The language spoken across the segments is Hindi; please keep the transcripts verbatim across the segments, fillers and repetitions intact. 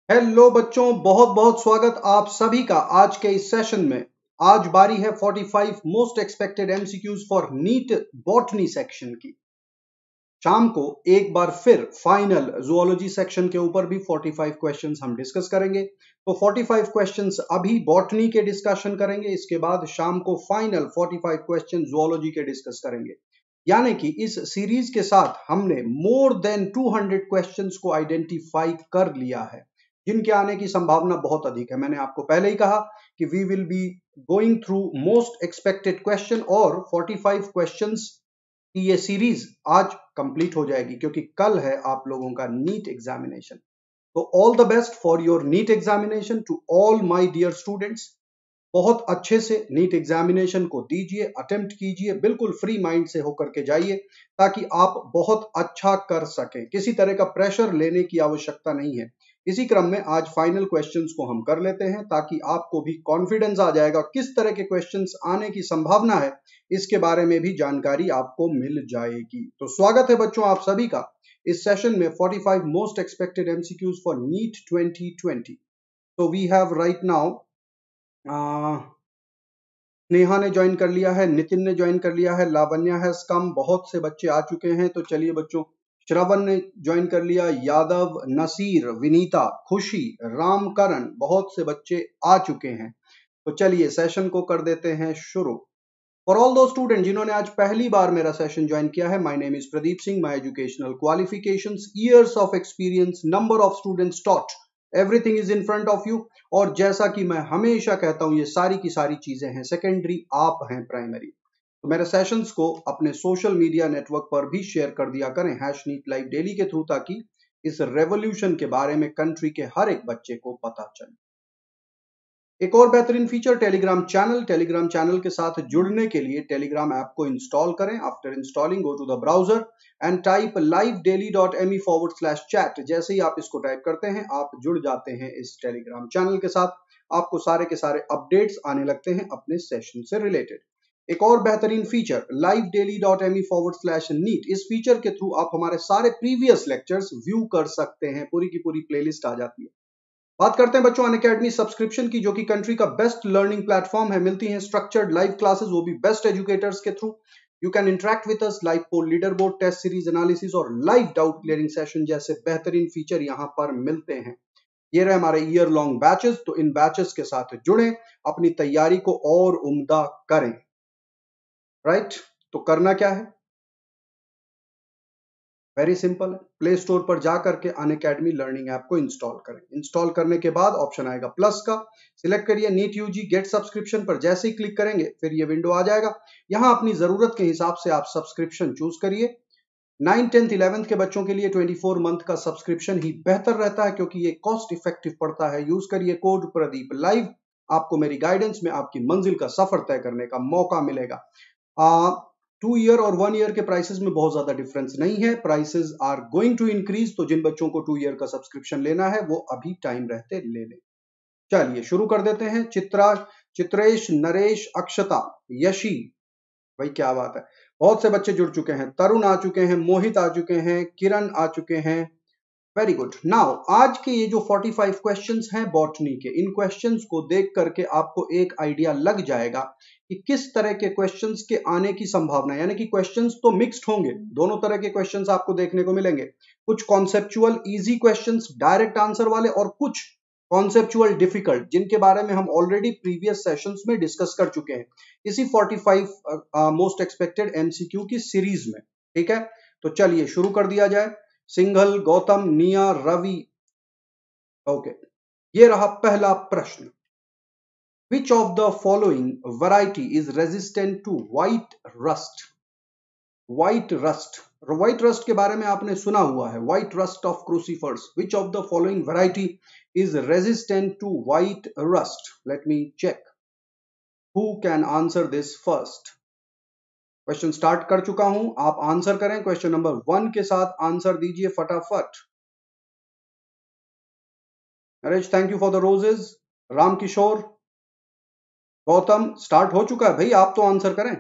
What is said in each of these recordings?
हेलो बच्चों, बहुत बहुत स्वागत आप सभी का आज के इस सेशन में। आज बारी है पैंतालीस most expected MCQs for NEET botany section की। शाम को एक बार फिर फाइनल जूलॉजी सेक्शन के ऊपर भी पैंतालीस क्वेश्चंस हम डिस्कस करेंगे। तो पैंतालीस क्वेश्चंस अभी बॉटनी के डिस्कशन करेंगे, इसके बाद शाम को फाइनल पैंतालीस क्वेश्चन जूलॉजी के डिस्कस करेंगे। यानी कि इस सीरीज के साथ हमने मोर देन दो सौ क्वेश्चंस को आइडेंटिफाई कर लिया है, जिनके आने की संभावना बहुत अधिक है। मैंने आपको पहले ही कहा कि we will be going through most expected question, और पैंतालीस क्वेश्चंस की ये सीरीज आज कंप्लीट हो जाएगी, क्योंकि कल है आप लोगों का नीट एग्जामिनेशन। तो all the best for your NEET examination to all my dear students. बहुत अच्छे से नीट एग्जामिनेशन को दीजिए, अटेम्प्ट कीजिए, बिल्कुल फ्री माइंड से होकर के जाइए, ताकि आप बहुत अच्छा कर सकें। किसी तरह का प्रेशर लेने की आवश्यकता नहीं है। इसी क्रम में आज फाइनल क्वेश्चंस को हम कर लेते हैं, ताकि आपको भी कॉन्फिडेंस आ जाएगा। किस तरह के क्वेश्चंस आने की संभावना है, इसके बारे में भी जानकारी आपको मिल जाएगी। तो स्वागत है बच्चों आप सभी का इस सेशन में पैंतालीस most expected MCQs for NEET twenty twenty. तो we have right now Neha ने ज्वाइन कर लिया है, नितिन ने ज्वाइन कर लिया है, लावण्या है कम, बहुत से बच्चे आ चुके हैं। तो चलिए बच्चों, श्रवण ने ज्वाइन कर लिया, यादव, नसीर, विनीता, खुशी, रामकरण, बहुत से बच्चे आ चुके हैं। तो चलिए सेशन को कर देते हैं शुरू। फॉर ऑल दो स्टूडेंट जिन्होंने आज पहली बार मेरा सेशन ज्वाइन किया है, my name is Pradeep Singh, my educational qualifications, years of experience, number of students taught, everything is in front of you. और जैसा कि मैं हमेशा कहता हूं, ये सारी की सारी चीजें हैं सेकेंडरी, आप हैं प्राइमरी। तो मेरे सेशंस को अपने सोशल मीडिया नेटवर्क पर भी शेयर कर दिया करें, हैश नीट लाइव डेली के थ्रू, ताकि इस रेवोल्यूशन के बारे में कंट्री के हर एक बच्चे को पता चले। एक और बेहतरीन feature Telegram channel. Telegram channel के साथ जुड़ने के लिए टेलीग्राम ऐप को इंस्टॉल करें। After installing go to the browser and type live daily dot M E forward slash chat. जैसे ही आप इसको टाइप करते हैं, आप जुड़ जाते हैं इस टेलीग्राम चैनल के साथ। आपको सारे के सारे अपडेट्स आने लगते हैं अपने सेशन से रिलेटेड। एक और बेहतरीन feature live daily dot M E forward slash NEET. इस फीचर के थ्रू आप हमारे सारे प्रीवियस लेक्चर्स व्यू कर सकते हैं, पूरी की पूरी प्लेलिस्ट आ जाती है। बात करते हैं बच्चों अनअकैडमी सब्सक्रिप्शन की, जो कि कंट्री का बेस्ट लर्निंग प्लेटफॉर्म है। मिलती हैं स्ट्रक्चर्ड लाइव क्लासेस, वो भी बेस्ट एजुकेटर्स के through. You can interact with us, live poll, leader board, test series analysis और लाइव डाउट क्लियरिंग सेशन जैसे बेहतरीन फीचर यहाँ पर मिलते हैं। ये रहे हमारे ईयर लॉन्ग बैचेस। तो इन बैचेस के साथ जुड़ें, अपनी तैयारी को और उम्दा करें। राइट, तो करना क्या है, वेरी सिंपल है। प्ले स्टोर पर जाकर के अनअकैडमी लर्निंग ऐप को इंस्टॉल करें। इंस्टॉल करने के बाद ऑप्शन आएगा प्लस का, सिलेक्ट करिए नीट यूजी गेट सब्सक्रिप्शन पर। जैसे ही क्लिक करेंगे फिर ये विंडो आ जाएगा। यहाँ अपनी जरूरत के हिसाब से आप सब्सक्रिप्शन चूज करिए। नाइन टेंथ इलेवेंथ के बच्चों के लिए चौबीस मंथ का सब्सक्रिप्शन ही बेहतर रहता है, क्योंकि ये कॉस्ट इफेक्टिव पड़ता है। यूज करिए कोड प्रदीप लाइव, आपको मेरी गाइडेंस में आपकी मंजिल का सफर तय करने का मौका मिलेगा। आ, टू ईयर और वन ईयर के प्राइसेस में बहुत ज्यादा डिफरेंस नहीं है। Prices are going to increase, तो जिन बच्चों को टू ईयर का सब्सक्रिप्शन लेना है वो अभी टाइम रहते ले लें। चलिए शुरू कर देते हैं। चित्रा, चित्रेश, नरेश, अक्षता, यशी, भाई क्या बात है, बहुत से बच्चे जुड़ चुके हैं। तरुण आ चुके हैं, मोहित आ चुके हैं, किरण आ चुके हैं। Very good. नाउ आज के ये जो पैंतालीस क्वेश्चंस हैं बॉटनी के, इन क्वेश्चंस को देख करके आपको एक आइडिया लग जाएगा कि किस तरह के क्वेश्चंस के आने की संभावना है। यानी कि क्वेश्चंस तो मिक्स्ड होंगे, दोनों तरह के क्वेश्चंस आपको देखने को मिलेंगे। कुछ conceptual easy questions direct answer वाले, और कुछ कॉन्सेप्चुअल डिफिकल्ट, जिनके बारे में हम ऑलरेडी प्रीवियस सेशंस में डिस्कस कर चुके हैं इसी पैंतालीस मोस्ट एक्सपेक्टेड एमसीक्यू की सीरीज में। ठीक है, तो चलिए शुरू कर दिया जाए। सिंघल, गौतम, निया, रवि, ओके। ये रहा पहला प्रश्न। Which of the following variety is resistant to white rust? White rust, white rust के बारे में आपने सुना हुआ है, white rust of crucifers. Which of the following variety is resistant to white rust? Let me check. Who can answer this first? Question start कर चुका हूं, आप आंसर करें। क्वेश्चन नंबर वन के साथ आंसर दीजिए फटाफट। Naresh, thank you for the roses. Ram Kishore, Gautam, start हो चुका है भाई, आप तो आंसर करें।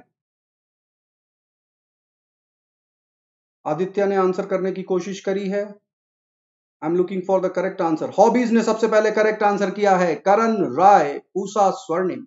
आदित्य ने आंसर करने की कोशिश करी है। I am looking for the correct answer. Hobbies ने सबसे पहले करेक्ट आंसर किया है। करण राय, पूसा स्वर्णिम,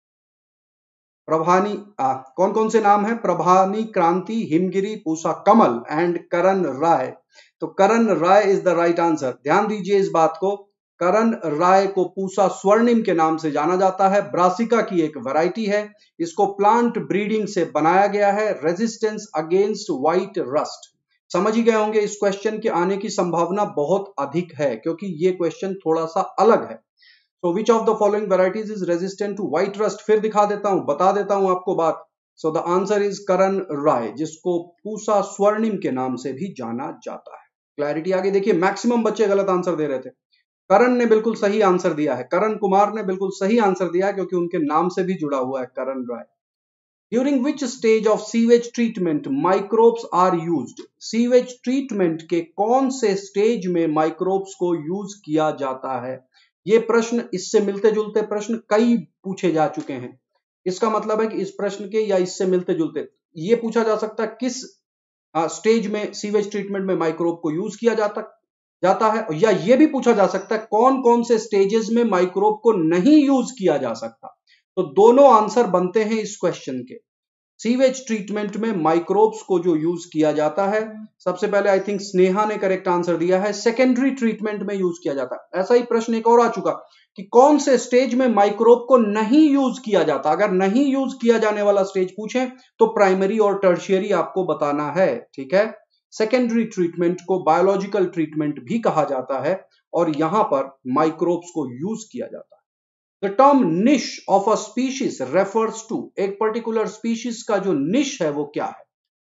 प्रभानी आ, कौन कौन से नाम है? प्रभानी क्रांति, हिमगिरी, पूसा कमल एंड करण राय। तो Karan Rai is the right answer. ध्यान दीजिए इस बात को, करण राय को पूसा स्वर्णिम के नाम से जाना जाता है। ब्रासिका की एक वैरायटी है। इसको प्लांट ब्रीडिंग से बनाया गया है। Resistance against white rust. समझ ही गए होंगे इस क्वेश्चन के आने की संभावना बहुत अधिक है, क्योंकि ये क्वेश्चन थोड़ा सा अलग है। So which of the following varieties is resistant to white rust? फिर दिखा देता हूं, बता देता हूं आपको बात। So the answer is करण राय, जिसको पूसा स्वर्णिम के नाम से भी जाना जाता है। क्लैरिटी आगे देखिए, मैक्सिमम बच्चे गलत आंसर दे रहे थे। करण ने बिल्कुल सही आंसर दिया है। करण कुमार ने बिल्कुल सही आंसर दिया है, क्योंकि उनके नाम से भी जुड़ा हुआ है Karan Rai. During which stage of sewage treatment microbes are used? Sewage treatment के कौन से स्टेज में माइक्रोब्स को यूज किया जाता है? ये प्रश्न, इससे मिलते जुलते प्रश्न कई पूछे जा चुके हैं। इसका मतलब है कि इस प्रश्न के या इससे मिलते जुलते ये पूछा जा सकता है, किस स्टेज में सीवेज ट्रीटमेंट में माइक्रोब को यूज किया जाता जाता है, या ये भी पूछा जा सकता है कौन कौन से स्टेजेस में माइक्रोब को नहीं यूज किया जा सकता। तो दोनों आंसर बनते हैं इस क्वेश्चन के। सीवेज ट्रीटमेंट में माइक्रोब्स को जो यूज किया जाता है, सबसे पहले आई थिंक स्नेहा ने करेक्ट आंसर दिया है, सेकेंडरी ट्रीटमेंट में यूज किया जाता है। ऐसा ही प्रश्न एक और आ चुका कि कौन से स्टेज में माइक्रोब को नहीं यूज किया जाता। अगर नहीं यूज किया जाने वाला स्टेज पूछे तो प्राइमरी और टर्शियरी आपको बताना है, ठीक है। सेकेंडरी ट्रीटमेंट को बायोलॉजिकल ट्रीटमेंट भी कहा जाता है, और यहां पर माइक्रोब्स को यूज किया जाता है। The term niche of a species refers to, एक particular species का जो niche है वो क्या है?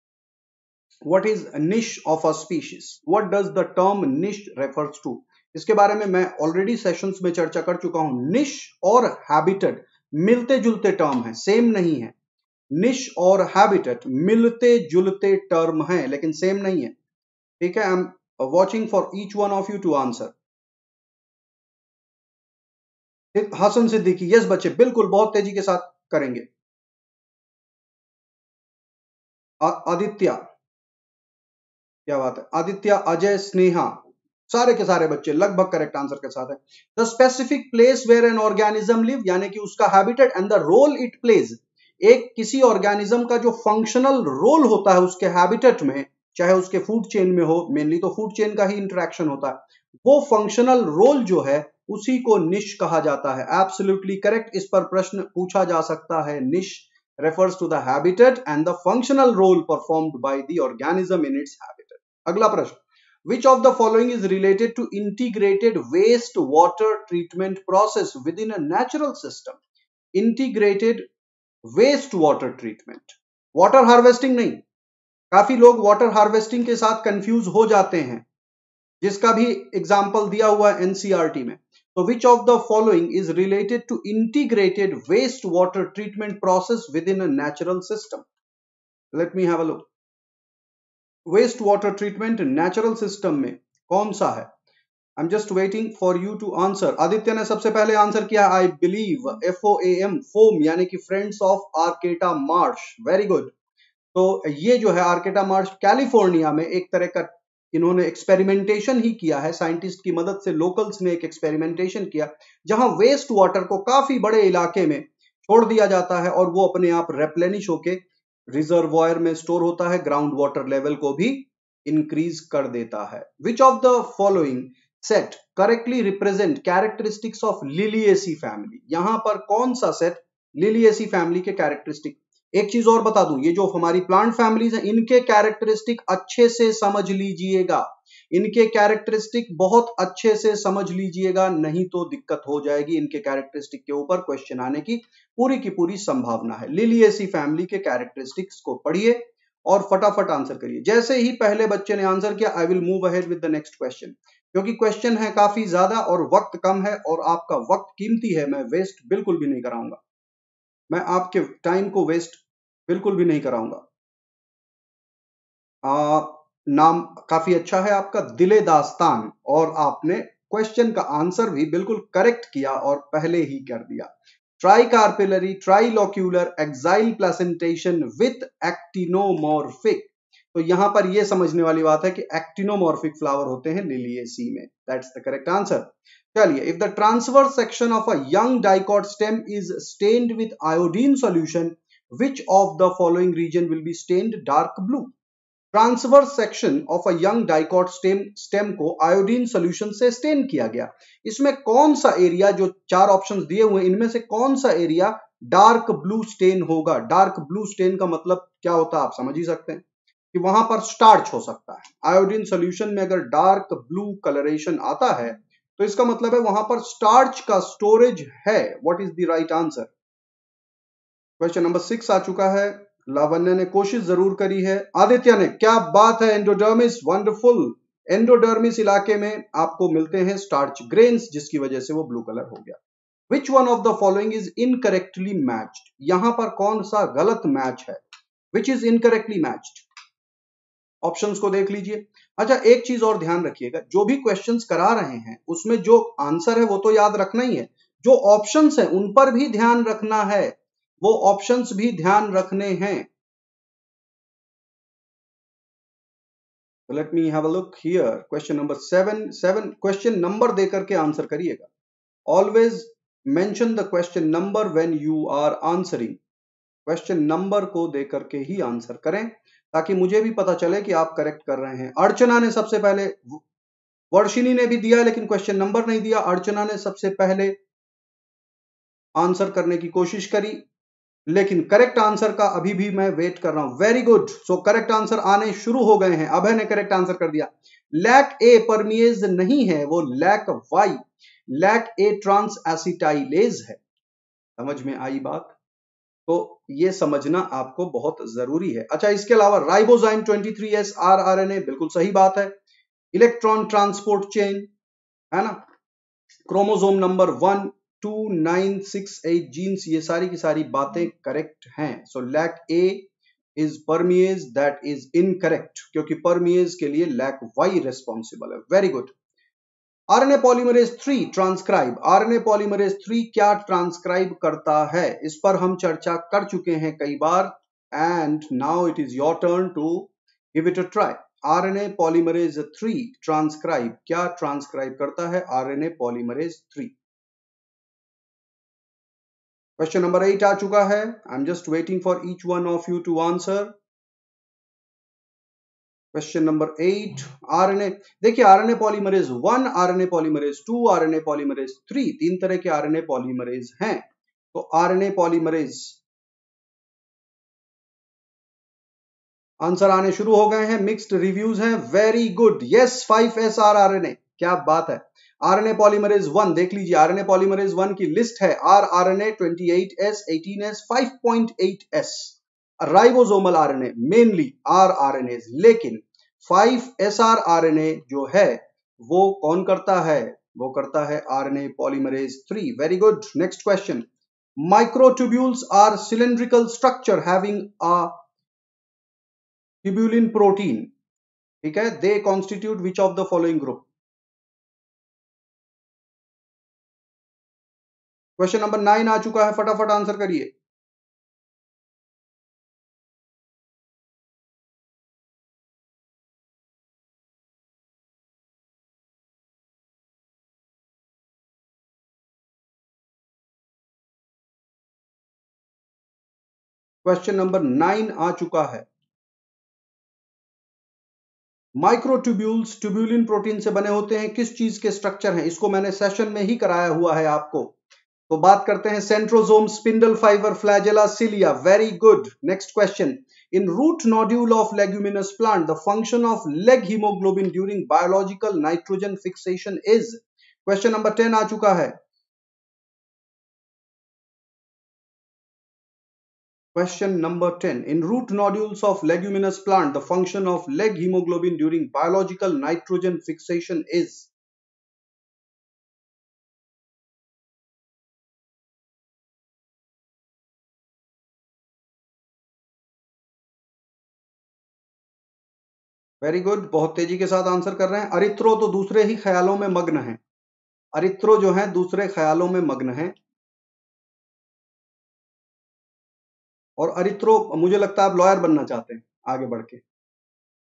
What is a niche of a species? What does the term niche refers to? इसके बारे में मैं ऑलरेडी सेशंस में चर्चा कर चुका हूं। niche और habitat मिलते जुलते टर्म है, सेम नहीं है। niche और habitat मिलते जुलते टर्म है, लेकिन सेम नहीं है, ठीक है। I am watching for each one of you to answer. Hasan Siddiqui, yes बच्चे, बिल्कुल बहुत तेजी के साथ करेंगे। आदित्य, क्या बात है। आदित्य, अजय, स्नेहा, सारे के सारे बच्चे लगभग करेक्ट आंसर के साथ है। The specific place where an organism live, यानी कि उसका habitat and the role it plays. एक किसी ऑर्गेनिज्म का जो फंक्शनल रोल होता है उसके हैबिटेट में, चाहे उसके फूड चेन में हो, मेनली तो फूड चेन का ही इंटरेक्शन होता है, वो फंक्शनल रोल जो है उसी को निश कहा जाता है। एब्सोल्युटली करेक्ट, इस पर प्रश्न पूछा जा सकता है। निश refers to the habitat and the functional role performed by the organism in its habitat. अगला प्रश्न, which of the following is related to integrated waste water treatment process within a natural system? Integrated waste water treatment, water harvesting नहीं, काफी लोग water harvesting के साथ कंफ्यूज हो जाते हैं, जिसका भी एग्जाम्पल दिया हुआ है एनसीईआरटी में। तो which of the following is related to integrated waste water treatment process within a natural system? Let me have a look. Waste water treatment natural system में कौन सा है? I'm just waiting for you to answer. Aditya ने सबसे पहले आंसर किया, I believe, F O A M, foam, यानी कि friends of Arcata Marsh. Very good. तो ये जो है आर्केटा मार्श कैलिफोर्निया में एक तरह का इन्होंने एक्सपेरिमेंटेशन ही किया है, साइंटिस्ट की मदद से लोकल्स ने एक एक्सपेरिमेंटेशन किया, जहां वेस्ट वाटर को काफी बड़े इलाके में छोड़ दिया जाता है और वो अपने आप रेप्लेनिश होके रिजर्वॉयर में स्टोर होता है, ग्राउंड वाटर लेवल को भी इंक्रीज कर देता है। Which of the following set correctly represent characteristics of Liliaceae family? यहां पर कौन सा सेट लिलिएसी फैमिली के कैरेक्टरिस्टिक? एक चीज और बता दूं, ये जो हमारी प्लांट फैमिलीज हैं इनके कैरेक्टरिस्टिक अच्छे से समझ लीजिएगा, इनके कैरेक्टरिस्टिक बहुत अच्छे से समझ लीजिएगा, नहीं तो दिक्कत हो जाएगी। इनके कैरेक्टरिस्टिक के ऊपर क्वेश्चन आने की पूरी की पूरी संभावना है। लिलिएसी फैमिली के कैरेक्टरिस्टिक्स को पढ़िए और फटाफट आंसर करिए। जैसे ही पहले बच्चे ने आंसर किया, I will move ahead with the next question, क्योंकि क्वेश्चन है काफी ज्यादा और वक्त कम है और आपका वक्त कीमती है, मैं वेस्ट बिल्कुल भी नहीं कराऊंगा, मैं आपके टाइम को वेस्ट बिल्कुल भी नहीं कराऊंगा। आ, नाम काफी अच्छा है आपका, दिले दास्तान, और आपने क्वेश्चन का आंसर भी बिल्कुल करेक्ट किया और पहले ही कर दिया। Tricarpellary trilocular axile placentation with actinomorphic, तो यहां पर ये समझने वाली बात है कि एक्टिनोमॉर्फिक फ्लावर होते हैं लिलिएसी में। That's the correct answer. चलिए, if the transverse section of a young dicot stem is stained with iodine solution, which of the following region will be stained dark blue? Transverse section of a young dicot stem stem को आयोडीन सॉल्यूशन से स्टेन किया गया। इसमें कौन सा एरिया, जो चार ऑप्शंस दिए हुए हैं इनमें से कौन सा एरिया डार्क ब्लू स्टेन होगा? डार्क ब्लू स्टेन का मतलब क्या होता है आप समझ ही सकते हैं कि वहां पर स्टार्च हो सकता है। आयोडीन सॉल्यूशन में अगर डार्क ब्लू कलरेशन आता है तो इसका मतलब है वहां पर स्टार्च का स्टोरेज है। What is the right answer? Question number six आ चुका है। लावण्य ने कोशिश जरूर करी है, आदित्य ने, क्या बात है, एंडोडर्मिस, वंडरफुल। एंडोडर्मिस इलाके में आपको मिलते हैं स्टार्च ग्रेन्स, जिसकी वजह से वो ब्लू कलर हो गया। Which one of the following is incorrectly matched? यहां पर कौन सा गलत मैच है? Which is incorrectly matched? Options को देख लीजिए। अच्छा, एक चीज और ध्यान रखिएगा, जो भी क्वेश्चंस करा रहे हैं उसमें जो आंसर है वो तो याद रखना ही है, जो ऑप्शंस है उन पर भी ध्यान रखना है, वो ऑप्शंस भी ध्यान रखने हैं। Let me have a look here. Question number seven seven question number देकर के आंसर करिएगा। Always mention the question number when you are answering. Question number को देकर के ही आंसर करें ताकि मुझे भी पता चले कि आप करेक्ट कर रहे हैं। अर्चना ने सबसे पहले, वर्षिनी ने भी दिया लेकिन क्वेश्चन नंबर नहीं दिया। अर्चना ने सबसे पहले आंसर करने की कोशिश करी, लेकिन करेक्ट आंसर का अभी भी मैं वेट कर रहा हूं। Very good, so correct answer आने शुरू हो गए हैं। अभय ने करेक्ट आंसर कर दिया। लैक ए परमिएज नहीं है, वो lac Y, lac A transacetylase है। समझ में आई बात? तो ये समझना आपको बहुत जरूरी है। अच्छा, इसके अलावा राइबोजाइम तेईस S R R N A, बिल्कुल सही बात है। इलेक्ट्रॉन ट्रांसपोर्ट चेन है ना, chromosome number one two nine six eight genes, ये सारी की सारी बातें करेक्ट हैं। So lac A is permease, that is incorrect, क्योंकि परमिएज के लिए लैक वाई रिस्पॉन्सिबल है। Very good. RNA polymerase three transcribe, RNA polymerase three क्या ट्रांसक्राइब करता है? इस पर हम चर्चा कर चुके हैं कई बार, and now it is your turn to give it a try. RNA polymerase three transcribe, क्या ट्रांसक्राइब करता है RNA polymerase three? Question number eight आ चुका है। I am just waiting for each one of you to answer. Question number eight, RNA, देखिए RNA polymerase one, RNA polymerase two, RNA polymerase three, तीन तरह के आरएनए पॉलीमरेज हैं। तो आरएनए पॉलीमरेज, आंसर आने शुरू हो गए हैं, मिक्स्ड रिव्यूज हैं। Very good, yes, five S R RNA, क्या बात है। आरएनए पॉलीमरेज वन देख लीजिए, आरएनए पॉलीमरेज वन की लिस्ट है R RNA twenty eight S, eighteen S, five point eight S, ribosomal RNA mainly R RNA, लेकिन फाइव एस आर आरएनए जो है वो कौन करता है? वो करता है RNA polymerase three. Very good. Next question, microtubules are cylindrical structure having a tubulin protein, ठीक है, they constitute which of the following group? Question number nine आ चुका है, फटाफट आंसर करिए। क्वेश्चन नंबर नाइन आ चुका है। माइक्रोट्यूब्यूल्स ट्यूब्यूलिन प्रोटीन से बने होते हैं, किस चीज के स्ट्रक्चर हैं? इसको मैंने सेशन में ही कराया हुआ है आपको। तो बात करते हैं centrosome, spindle fibre, flagella, cilia. Very good. Next question, in root nodule of leguminous plant the function of leg haemoglobin during biological nitrogen fixation is? Question number ten आ चुका है। Question number ten. In root nodules of leguminous plant, the function of leg hemoglobin during biological nitrogen fixation is? Very good, बहुत तेजी के साथ आंसर कर रहे हैं। अरित्रो तो दूसरे ही ख्यालों में मग्न है, अरित्रो जो है दूसरे ख्यालों में मग्न है। और अरित्रो, मुझे लगता है आप लॉयर बनना चाहते हैं आगे बढ़ के।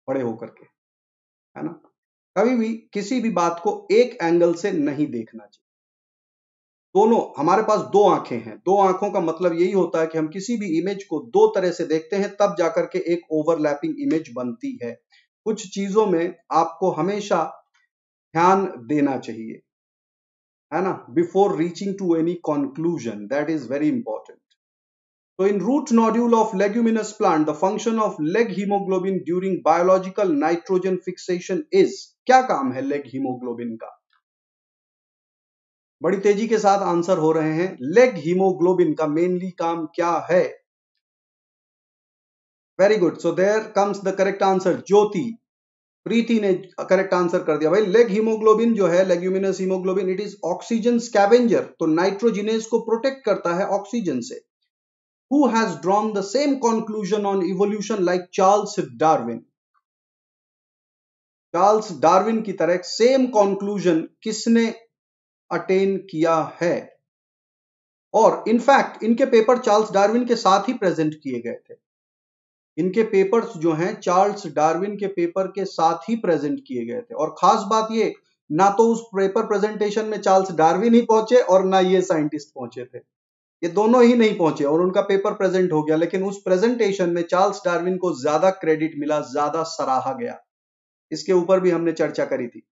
बड़े होकर के, है ना। कभी भी किसी भी बात को एक एंगल से नहीं देखना चाहिए। दोनों, हमारे पास दो आंखें हैं, दो आंखों का मतलब यही होता है कि हम किसी भी इमेज को दो तरह से देखते हैं, तब जाकर के एक ओवरलैपिंग इमेज बनती है। कुछ चीजों में आपको हमेशा ध्यान देना चाहिए, है ना, before reaching to any conclusion, that is very important. So in root nodule of leguminous plant, the function of leg hemoglobin during biological nitrogen fixation is, क्या काम है लेग हीमोग्लोबिन का? बड़ी तेजी के साथ आंसर हो रहे हैं। लेग हीमोग्लोबिन का मेनली काम क्या है? Very good, so there comes the correct answer. Jyoti, Preeti ने करेक्ट आंसर कर दिया। भाई लेग हीमोग्लोबिन जो है, leguminous haemoglobin, it is oxygen scavenger, तो नाइट्रोजिनेज को प्रोटेक्ट करता है ऑक्सीजन से। Who has drawn the same conclusion on evolution like Charles Darwin? Charles Darwin की तरह सेम कंक्लूजन किसने अटेन किया है? और इनफैक्ट इनके पेपर चार्ल्स डार्विन के साथ ही प्रेजेंट किए गए थे। इनके पेपर्स जो हैं चार्ल्स डार्विन के पेपर के साथ ही प्रेजेंट किए गए थे। और खास बात ये, ना तो उस पेपर प्रेजेंटेशन में चार्ल्स डार्विन ही पहुंचे और ना ये साइंटिस्ट पहुंचे थे, ये दोनों ही नहीं पहुंचे और उनका पेपर प्रेजेंट हो गया, लेकिन उस प्रेजेंटेशन में चार्ल्स डार्विन को ज्यादा क्रेडिट मिला, ज्यादा सराहा गया। इसके ऊपर भी हमने चर्चा करी थी।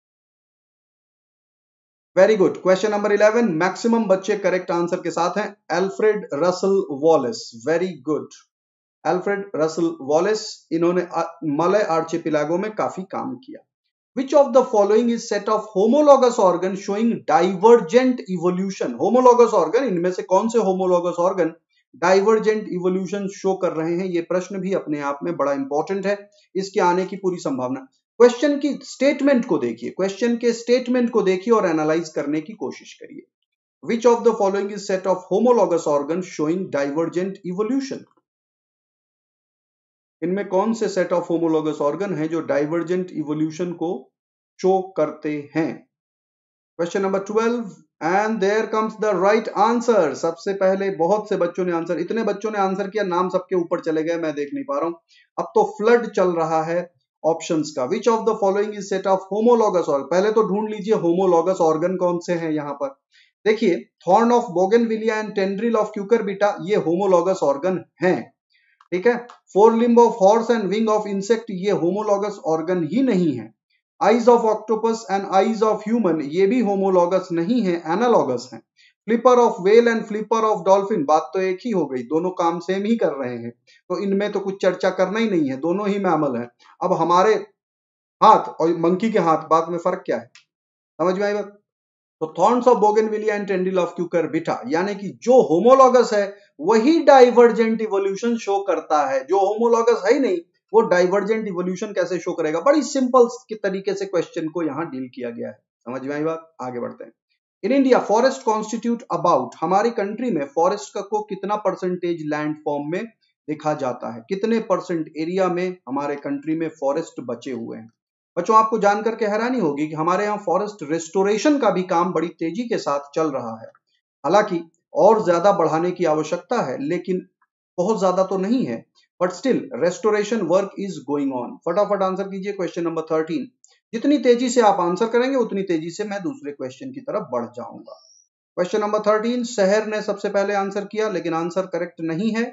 Very good, question number eleven, maximum बच्चे करेक्ट आंसर के साथ हैं। Alfred Russel Wallace, very good, Alfred Russel Wallace, इन्होंने मलय आर्चिपेलागो में काफी काम किया। Which of the following is set of homologous organ showing divergent evolution? homologous organ, इनमें से कौन से homologous organ divergent evolution show कर रहे हैं? ये प्रश्न भी अपने आप में बड़ा इंपॉर्टेंट है, इसके आने की पूरी संभावना। क्वेश्चन की स्टेटमेंट को देखिए, क्वेश्चन के स्टेटमेंट को देखिए और एनालाइज करने की कोशिश करिए। Which of the following is set of homologous organ showing divergent evolution? इनमें कौन से सेट ऑफ होमोलोगस ऑर्गन हैं जो डाइवर्जेंट इवोल्यूशन को शो करते हैं? Question number twelve, and there comes the right answer. सबसे पहले बहुत से बच्चों ने आंसर, इतने बच्चों ने आंसर किया, नाम सबके ऊपर चले गए, मैं देख नहीं पा रहा हूं। अब तो फ्लड चल रहा है ऑप्शंस का। Which of the following is set of homologous organ? पहले तो ढूंढ लीजिए होमोलोगस ऑर्गन कौन से हैं यहां पर। देखिए, thorn of bougainvillea and tendril of Cucurbita, ये होमोलोगस ऑर्गन हैं, ठीक है। Fore limb of horse and wing of insect, ये होमोलोगस ऑर्गन ही नहीं है। Eyes of octopus and eyes of human, ये भी होमोलोगस नहीं है, एनालॉगस हैं। Flipper of whale and flipper of dolphin, बात तो एक ही हो गई, दोनों काम सेम ही कर रहे हैं, तो इनमें तो कुछ चर्चा करना ही नहीं है, दोनों ही मैमल हैं। अब हमारे हाथ और मंकी के हाथ, बात में फर्क क्या है? समझ में आई बात? तो thorns of bougainvillea and tendril of Cucurbita, यानी कि जो होमोलोगस है वही डाइवर्जेंट इवोल्यूशन शो करता है, जो होमोलोगस है ही नहीं वो डाइवर्जेंट इवोल्यूशन कैसे शो करेगा? बड़ी सिंपल के तरीके से क्वेश्चन को यहां डील किया गया है। समझ में आई बात? आगे बढ़ते हैं। In India forest constitute about, हमारी कंट्री में फॉरेस्ट का को कितना परसेंटेज लैंड फॉर्म में देखा जाता है? कितने परसेंट एरिया में हमारे कंट्री में फॉरेस्ट बचे हुए हैं? बच्चों, आपको जानकर के हैरानी होगी कि हमारे यहाँ फॉरेस्ट रेस्टोरेशन का भी काम बड़ी तेजी के साथ चल रहा है। हालांकि और ज्यादा बढ़ाने की आवश्यकता है, लेकिन बहुत ज्यादा तो नहीं है, but still restoration work is going on. फटाफट आंसर कीजिए क्वेश्चन नंबर थर्टीन। जितनी तेजी से आप आंसर करेंगे उतनी तेजी से मैं दूसरे क्वेश्चन की तरफ बढ़ जाऊंगा। क्वेश्चन नंबर थर्टीन, शहर ने सबसे पहले आंसर किया, लेकिन आंसर करेक्ट नहीं है।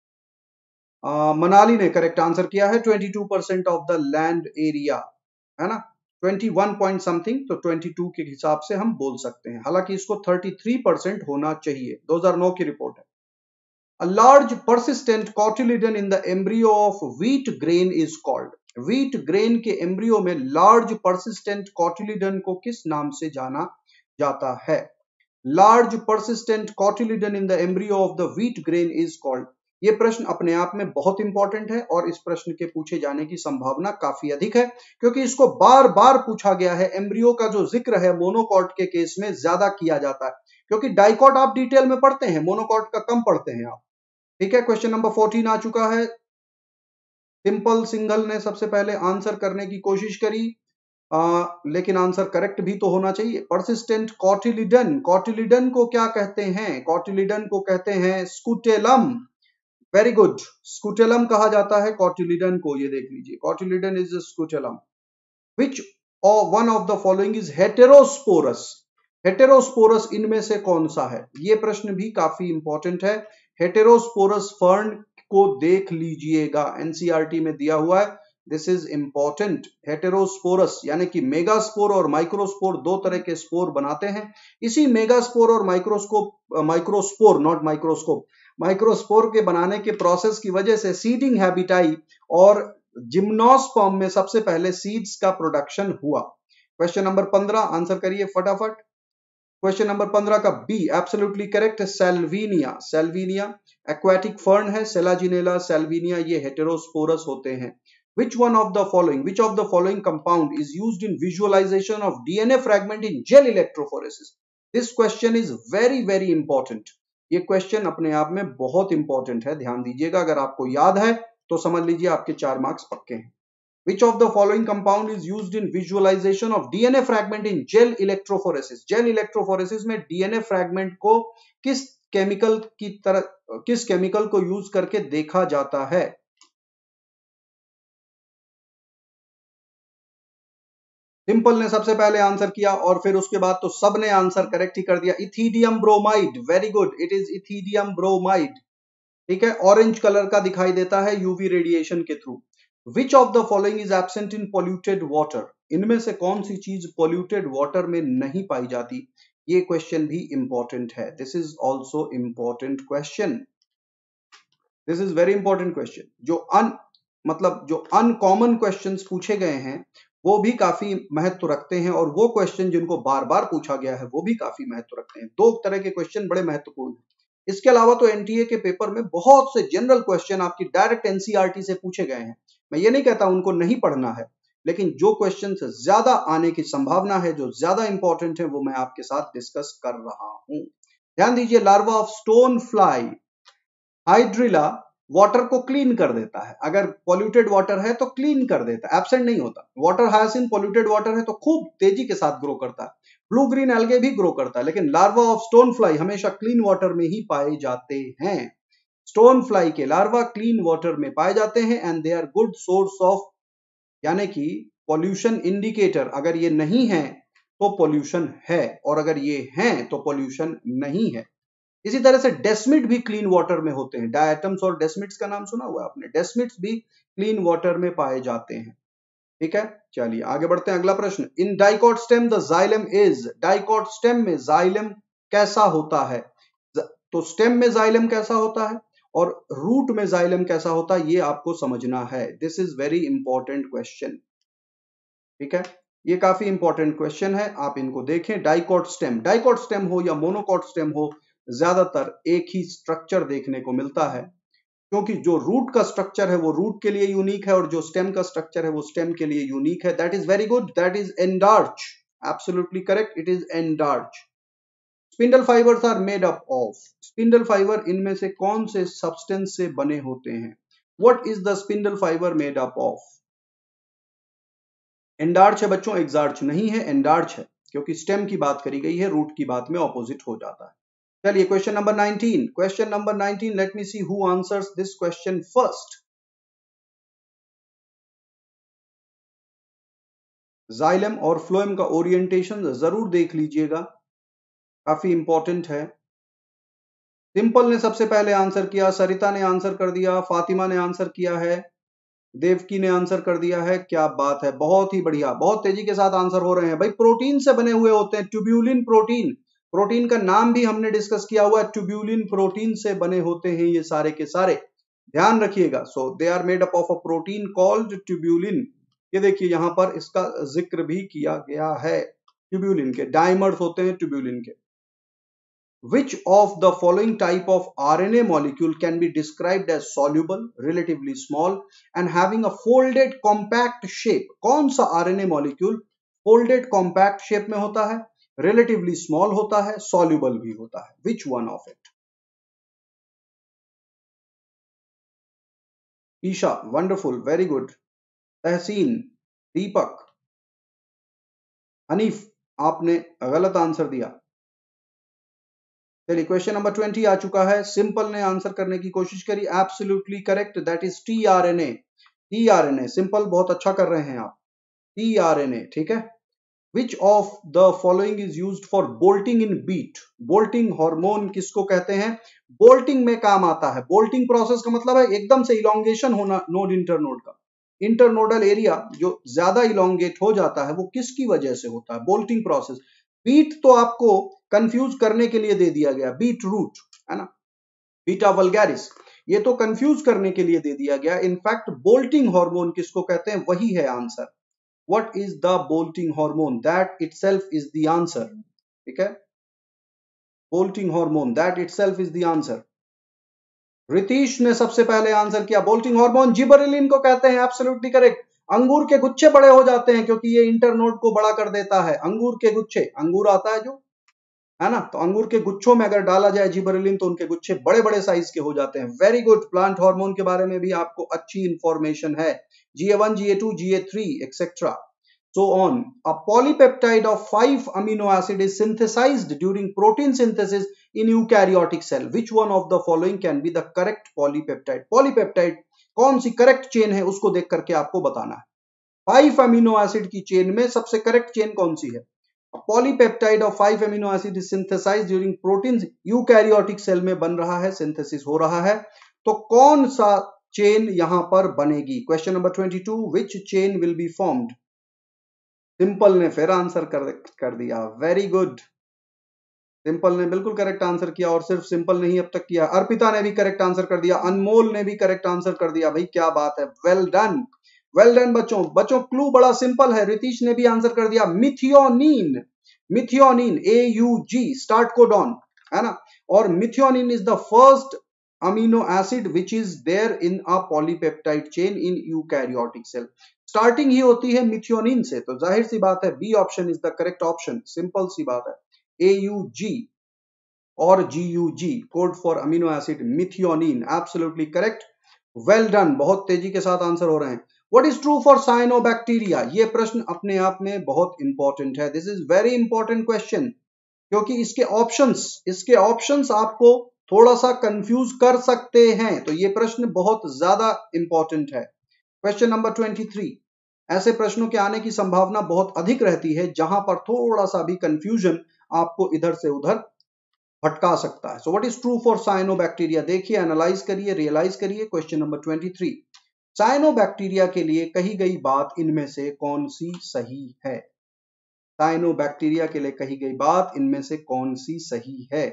आ, मनाली ने करेक्ट आंसर किया है, बाईस percent of the land area, है ना, इक्कीस पॉइंट समथिंग, तो बाईस के हिसाब से हम बोल सकते हैं, हालांकि इसको तैंतीस परसेंट होना चाहिए। दो हज़ार नौ की रिपोर्ट है। A large persistent cotyledon in the embryo of wheat grain is called. wheat grain के एम्ब्रियो में large persistent cotyledon को किस नाम से जाना जाता है? large persistent cotyledon in the embryo of the wheat grain is called. ये प्रश्न अपने आप में बहुत इंपॉर्टेंट है और इस प्रश्न के पूछे जाने की संभावना काफी अधिक है, क्योंकि इसको बार बार पूछा गया है। एम्ब्रियो का जो जिक्र है मोनोकॉट के केस में ज्यादा किया जाता है, क्योंकि डाइकॉट आप डिटेल में पढ़ते हैं, मोनोकॉट का कम पढ़ते हैं आप, ठीक है। क्वेश्चन नंबर चौदह आ चुका है। सिंपल सिंगल ने सबसे पहले आंसर करने की कोशिश करी, आ, लेकिन आंसर करेक्ट भी तो होना चाहिए। परसिस्टेंट कॉटिलिडन, कॉटिलिडन को क्या कहते हैं? कॉटिलिडन को कहते हैं स्कूटेलम। Very good. स्कूटेलम कहा जाता है कॉटिलिडन को, ये देख लीजिए, cotyledon is scutellum. Which one of the following is heterosporous? Heterosporous इनमें से कौन सा है? ये प्रश्न भी काफी इंपॉर्टेंट है। हेटेरोस्पोरस फर्न को देख लीजिएगा, एनसीईआरटी में दिया हुआ है। This is important. हेटेरोस्पोरस यानी कि मेगास्पोर और माइक्रोस्पोर दो तरह के स्पोर बनाते हैं। इसी मेगास्पोर और microscope microspore not microscope microspore के बनाने के प्रोसेस की वजह से सीडिंग हैबिटाई और जिम्नोस्पर्म में सबसे पहले सीड्स का प्रोडक्शन हुआ। क्वेश्चन नंबर पंद्रह आंसर करिए फटाफट। क्वेश्चन नंबर पंद्रह का B absolutely correct, Salvinia. Salvinia aquatic fern है, सेलाजिनेला, सेल्विनिया ये हेटेरोस्पोरस होते हैं। Which one of the following which of the following compound is used in visualization of D N A fragment in gel electrophoresis? This question is very very important. ये क्वेश्चन अपने आप में बहुत इंपॉर्टेंट है, ध्यान दीजिएगा। अगर आपको याद है तो समझ लीजिए आपके चार मार्क्स पक्के हैं। Which of the following compound is used in visualization of D N A fragment in gel electrophoresis? Gel electrophoresis में D N A fragment को किस केमिकल की तरह किस केमिकल को यूज करके देखा जाता है? सिंपल ने सबसे पहले आंसर किया और फिर उसके बाद तो सब ने आंसर करेक्ट ही कर दिया। Ethidium bromide, very good, it is ethidium bromide. ठीक है, ऑरेंज कलर का दिखाई देता है यूवी रेडिएशन के थ्रू। Which of the following is absent in polluted water? इनमें से कौन सी चीज पोल्यूटेड वाटर में नहीं पाई जाती? ये क्वेश्चन भी इंपॉर्टेंट है। This is also important question. This is very important question. जो अन मतलब जो अनकॉमन क्वेश्चंस पूछे गए हैं वो भी काफी महत्व रखते हैं, और वो क्वेश्चन जिनको बार बार पूछा गया है वो भी काफी महत्व रखते हैं। दो तरह के क्वेश्चन बड़े महत्वपूर्ण हैं। इसके अलावा तो एनटीए के पेपर में बहुत से जनरल क्वेश्चन आपकी डायरेक्ट एनसीईआरटी से पूछे गए हैं। मैं ये नहीं कहता उनको नहीं पढ़ना है, लेकिन जो क्वेश्चन ज्यादा आने की संभावना है, जो ज्यादा इंपॉर्टेंट है, वो मैं आपके साथ डिस्कस कर रहा हूं। ध्यान दीजिए, larva of stonefly Hydrilla water को क्लीन कर देता है। अगर पॉल्यूटेड वाटर है तो क्लीन कर देता है, एब्सेंट नहीं होता। वाटर हायासिन पॉल्यूटेड वाटर है तो खूब तेजी के साथ ग्रो करता है। ब्लू ग्रीन एल्गे भी ग्रो करता है, लेकिन लार्वा ऑफ स्टोन फ्लाई हमेशा क्लीन वाटर में ही पाए जाते हैं। स्टोन फ्लाई के लार्वा क्लीन वाटर में पाए जाते हैं and they are good source of, यानी कि पॉल्यूशन इंडिकेटर। अगर ये नहीं है तो पॉल्यूशन है, और अगर ये है तो पॉल्यूशन नहीं है। इसी तरह से डेस्मिड भी क्लीन वाटर में होते हैं। डायटम्स और डेस्मिड्स का नाम सुना हुआ है आपने? डेस्मिड्स भी क्लीन वाटर में पाए जाते हैं। ठीक है, चलिए आगे बढ़ते हैं। अगला प्रश्न, in dicot stem the xylem is. Dicot stem में जाइलम कैसा होता है? तो स्टेम में जाइलम कैसा होता है और रूट में जाइलम कैसा होता है, ये आपको समझना है। This is very important question. ठीक है, ये काफी इंपॉर्टेंट क्वेश्चन है, आप इनको देखें। डाइकॉट स्टेम, डाइकॉट स्टेम हो या मोनोकॉट स्टेम हो, ज्यादातर एक ही स्ट्रक्चर देखने को मिलता है, क्योंकि जो रूट का स्ट्रक्चर है वो रूट के लिए यूनिक है, और जो स्टेम का स्ट्रक्चर है वो स्टेम के लिए यूनिक है। That is very good, that is endarch, absolutely correct, it is endarch. Spindle fibres are made up of. Spindle fibre इनमें से कौन से सब्सटेंस से बने होते हैं? What is the spindle fibre made up of? Endarch है बच्चों, एग्जार्च नहीं है, एंडार्च है, क्योंकि स्टेम की बात करी गई है, रूट की बात में ऑपोजिट हो जाता है। चलिए question number nineteen. Question number nineteen, let me see who answers this question first. Xylem और फ्लोएम का ओरिएंटेशन जरूर देख लीजिएगा, काफी इंपॉर्टेंट है। सिंपल ने सबसे पहले आंसर किया, सरिता ने आंसर कर दिया, फातिमा ने आंसर किया है, देवकी ने आंसर कर दिया है। क्या बात है, बहुत ही बढ़िया, बहुत तेजी के साथ आंसर हो रहे हैं। भाई प्रोटीन से बने हुए होते हैं, ट्यूब्यूलिन प्रोटीन। प्रोटीन का नाम भी हमने डिस्कस किया हुआ है, ट्यूब्यूलिन प्रोटीन से बने होते हैं ये सारे के सारे, ध्यान रखिएगा। So they are made up of a protein called tubulin. ये देखिए यहां पर इसका जिक्र भी किया गया है, ट्यूब्यूलिन के डाइमर्स होते हैं ट्यूब्यूलिन के। Which of the following type of R N A molecule can be described as soluble, relatively small and having a folded compact shape? कौन सा R N A molecule folded compact shape में होता है, relatively small होता है, soluble भी होता है? Which one of it? Isha, wonderful, very good. तहसीन, दीपक, हनीफ, आपने गलत आंसर दिया। चलिए क्वेश्चन नंबर ट्वेंटी आ चुका है। सिंपल ने आंसर करने की कोशिश करी, absolutely correct, that is T R N A. T R N A, Simple बहुत अच्छा कर रहे हैं आप। टी आर एन ए, ठीक है। Which of the following is used for bolting in beet? Bolting hormone किसको कहते हैं? बोल्टिंग में काम आता है। बोल्टिंग प्रोसेस का मतलब है एकदम से इलोंगेशन होना नोड इंटरनोड का। इंटरनोडल एरिया जो ज्यादा इलोंगेट हो जाता है वो किसकी वजह से होता है? Bolting process. बीट तो आपको कंफ्यूज करने के लिए दे दिया गया, बीट रूट है ना, बीटा वल्गैरिस, ये तो कंफ्यूज करने के लिए दे दिया गया। इनफैक्ट बोल्टिंग हार्मोन किसको कहते हैं, वही है answer. What is the bolting hormone? That itself is the answer. ठीक है, bolting hormone, that itself is the answer. Ritish ने सबसे पहले आंसर किया, बोल्टिंग हार्मोन जिबरेलिन को कहते हैं, एब्सोल्युटली करेक्ट। अंगूर के गुच्छे बड़े हो जाते हैं क्योंकि ये इंटरनोड को बड़ा कर देता है। अंगूर के गुच्छे, अंगूर आता है जो, है ना, तो अंगूर के गुच्छों में अगर डाला जाए जिबरेलिन तो उनके गुच्छे बड़े बड़े साइज के हो जाते हैं। Very good. प्लांट हार्मोन के बारे में भी आपको अच्छी इंफॉर्मेशन है, G A one, G A two, G A three etcetera, so on. A polypeptide of five amino acid is synthesized during protein synthesis in eukaryotic cell. Which one of the following can be the correct polypeptide? Polypeptide कौन सी करेक्ट चेन है उसको देख करके आपको बताना है। फाइव अमीनो एसिड की चेन में सबसे करेक्ट चेन कौन सी है? Polypeptide of five amino acid is synthesised during protein, eukaryotic cell में बन रहा है, सिंथेसिस हो रहा है, तो कौन सा चेन यहां पर बनेगी? Question number twenty two, which chain will be formed? Simple ने फिर आंसर कर, कर दिया, वेरी गुड। सिंपल ने बिल्कुल करेक्ट आंसर किया, और सिर्फ सिंपल नहीं अब तक किया, अर्पिता ने भी करेक्ट आंसर कर दिया, अनमोल ने भी करेक्ट आंसर कर दिया। भाई क्या बात है, वेल डन, वेल डन बच्चों। बच्चों क्लू बड़ा सिंपल है, रितीश ने भी आंसर कर दिया, methionine. Methionine, A U G, start codon, है ना, और methionine is the first amino acid which is there in a polypeptide chain in eukaryotic cell. Starting ही होती है मिथियोनिन से, तो जाहिर सी बात है B option is the correct option, Simple सी बात है। ए यू जी और G U G, code for amino acid methionine, absolutely correct, well done, बहुत तेजी के साथ आंसर हो रहे हैं। What is true for cyanobacteria? ये प्रश्न अपने आप में बहुत इंपॉर्टेंट है, this is very important question, क्योंकि इसके ऑप्शंस इसके ऑप्शंस आपको थोड़ा सा कंफ्यूज कर सकते हैं, तो ये प्रश्न बहुत ज्यादा इंपॉर्टेंट है। क्वेश्चन नंबर ट्वेंटी थ्री, ऐसे प्रश्नों के आने की संभावना बहुत अधिक रहती है जहां पर थोड़ा सा भी कंफ्यूजन आपको इधर से उधर भटका सकता है। So what is true for cyanobacteria? देखिए, एनालाइज करिए, रियलाइज करिए। Question number twenty three, cyanobacteria के लिए कही गई बात इनमें से कौन सी सही है? साइनोबैक्टीरिया के लिए कही गई बात इनमें से कौन सी सही है?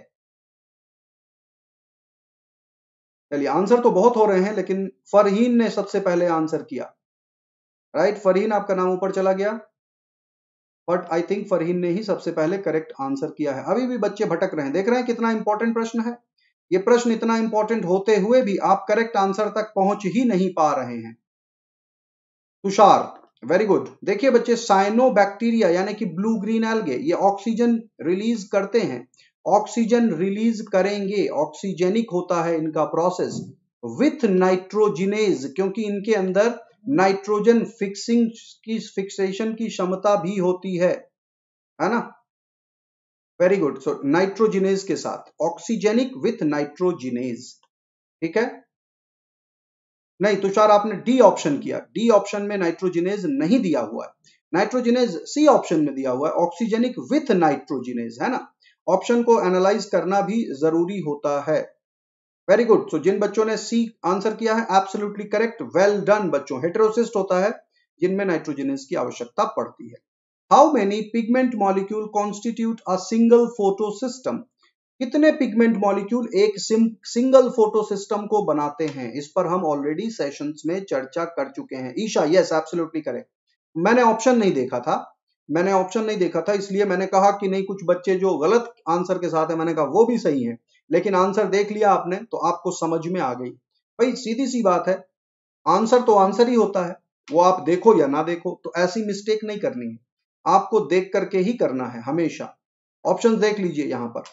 चलिए, आंसर तो बहुत हो रहे हैं, लेकिन फरहीन ने सबसे पहले आंसर किया, राइट। फरहीन, आपका नाम ऊपर चला गया, बट आई थिंक फरहीन ने ही सबसे पहले करेक्ट आंसर किया है। अभी भी बच्चे भटक रहे हैं, देख रहे हैं कितना इंपॉर्टेंट प्रश्न है। ये प्रश्न इतना इंपॉर्टेंट होते हुए भी आप करेक्ट आंसर तक पहुंच ही नहीं पा रहे हैं। Tushar, very good. देखिए बच्चे, साइनोबैक्टीरिया यानी कि ब्लू ग्रीन एल्गे, ये ऑक्सीजन रिलीज करते हैं, ऑक्सीजन रिलीज करेंगे, ऑक्सीजेनिक होता है इनका प्रोसेस, विथ नाइट्रोजिनेज, क्योंकि इनके अंदर नाइट्रोजन फिक्सिंग की फिक्सेशन की क्षमता भी होती है, है ना। Very good. सो नाइट्रोजिनेज के साथ, ऑक्सीजेनिक विथ नाइट्रोजिनेज, ठीक है। नहीं तुषार, आपने डी ऑप्शन किया, डी ऑप्शन में नाइट्रोजिनेज नहीं दिया हुआ है, नाइट्रोजिनेज सी ऑप्शन में दिया हुआ है, ऑक्सीजेनिक विथ नाइट्रोजिनेज, है ना। ऑप्शन को एनालाइज करना भी जरूरी होता है। Very good. सो जिन बच्चों ने सी आंसर किया है, एब्सोल्युटली करेक्ट, वेल डन बच्चों। हेटेरोसिस्ट होता है जिनमें नाइट्रोजिनेज की आवश्यकता पड़ती है। How many pigment molecule constitute a single photosystem? कितने पिगमेंट मॉलिक्यूल एक सिंगल फोटो सिस्टम को बनाते हैं? इस पर हम ऑलरेडी सेशंस में चर्चा कर चुके हैं। Isha, yes absolutely correct. मैंने ऑप्शन नहीं देखा था, मैंने ऑप्शन नहीं देखा था, इसलिए मैंने कहा कि नहीं, कुछ बच्चे जो गलत आंसर के साथ है, मैंने कहा वो भी सही है, लेकिन आंसर देख लिया आपने तो आपको समझ में आ गई। भाई सीधी सी बात है, आंसर तो आंसर ही होता है, वो आप देखो या ना देखो, तो ऐसी मिस्टेक नहीं करनी है, आपको देख करके ही करना है हमेशा। ऑप्शन देख लीजिए यहां पर।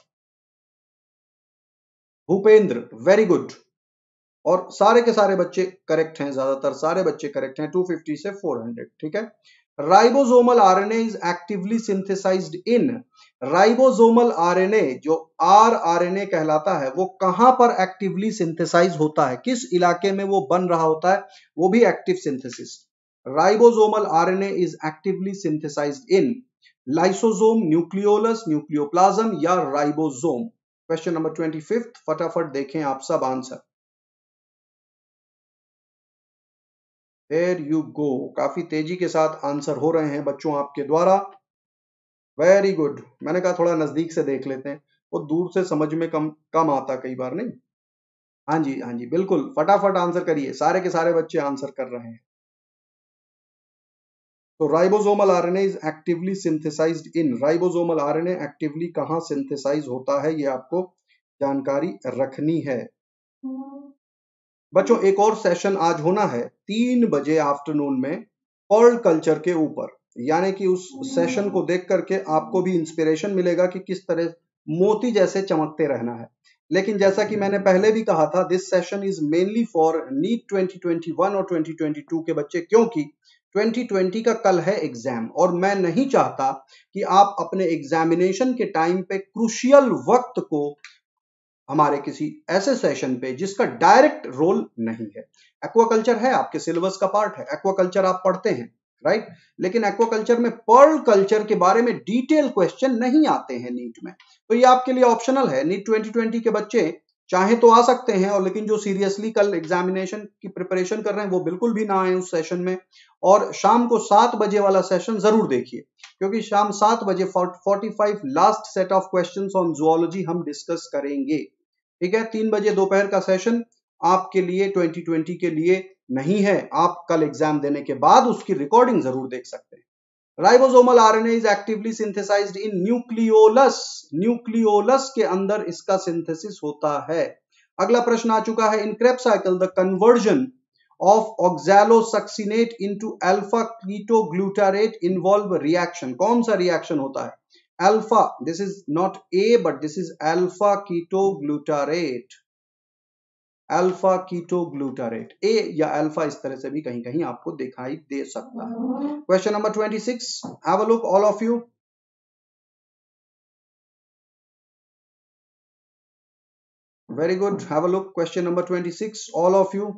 भूपेंद्र, वेरी गुड, और सारे के सारे बच्चे करेक्ट हैं, ज्यादातर सारे बच्चे करेक्ट हैं, टू फिफ्टी से फोर हंड्रेड, ठीक है। Ribosomal RNA is actively synthesised in, ribosomal RNA जो आर आरएनए कहलाता है वो कहां पर एक्टिवली सिंथेसाइज होता है, किस इलाके में वो बन रहा होता है, वो भी active synthesis. Ribosomal RNA is actively synthesised in lysosome, nucleolus, nucleoplasm या ribosome. Question number twenty fifth, फटाफट देखें आप सब आंसर। देयर यू गो, काफी तेजी के साथ आंसर हो रहे हैं बच्चों आपके द्वारा। Very good. मैंने कहा थोड़ा नजदीक से देख लेते हैं, वो दूर से समझ में कम कम आता कई बार, नहीं। हाँ जी, हाँ जी, बिल्कुल फटाफट आंसर करिए, सारे के सारे बच्चे आंसर कर रहे हैं। तो ribosomal RNA is actively synthesised in, ribosomal RNA actively कहां सिंथेसाइज होता है, ये आपको जानकारी रखनी है। बच्चों एक और सेशन आज होना है तीन बजे आफ्टरनून में पर्ल कल्चर के ऊपर, यानी कि उस सेशन को देख करके आपको भी इंस्पिरेशन मिलेगा कि किस तरह मोती जैसे चमकते रहना है। लेकिन जैसा कि मैंने पहले भी कहा था, this session is mainly for NEET twenty twenty one और ट्वेंटी ट्वेंटी टू के बच्चे, क्योंकि ट्वेंटी ट्वेंटी का कल है एग्जाम और मैं नहीं चाहता कि आप अपने एग्जामिनेशन के टाइम पे क्रूशियल वक्त को हमारे किसी ऐसे सेशन पे जिसका डायरेक्ट रोल नहीं है। एक्वाकल्चर है आपके सिलेबस का पार्ट है, एक्वाकल्चर आप पढ़ते हैं, राइट, लेकिन एक्वाकल्चर में पर्ल कल्चर के बारे में डिटेल क्वेश्चन नहीं आते हैं नीट में, तो ये आपके लिए ऑप्शनल है। नीट ट्वेंटी ट्वेंटी के बच्चे चाहे तो आ सकते हैं, और लेकिन जो सीरियसली कल एग्जामिनेशन की प्रिपरेशन कर रहे हैं वो बिल्कुल भी ना आए उस सेशन में। और शाम को सात बजे वाला सेशन जरूर देखिए, क्योंकि शाम सात बजे forty five last set of questions on zoology हम डिस्कस करेंगे। ठीक है, तीन बजे दोपहर का सेशन आपके लिए ट्वेंटी ट्वेंटी के लिए नहीं है, आप कल एग्जाम देने के बाद उसकी रिकॉर्डिंग जरूर देख सकते हैं। Ribosomal RNA is actively synthesised in nucleolus, nucleolus के अंदर इसका सिंथेसिस होता है। अगला प्रश्न आ चुका है, in Krebs cycle the conversion of oxalosuccinate into alpha ketoglutarate involve reaction, कौन सा रिएक्शन होता है? Alpha, this is not A but this is alpha ketoglutarate, alpha ketoglutarate, A या alpha इस तरह से भी कहीं कहीं आपको दिखाई दे सकता है। Question number twenty six, have a look all of you. Very good, have a look, question number twenty six, all of you.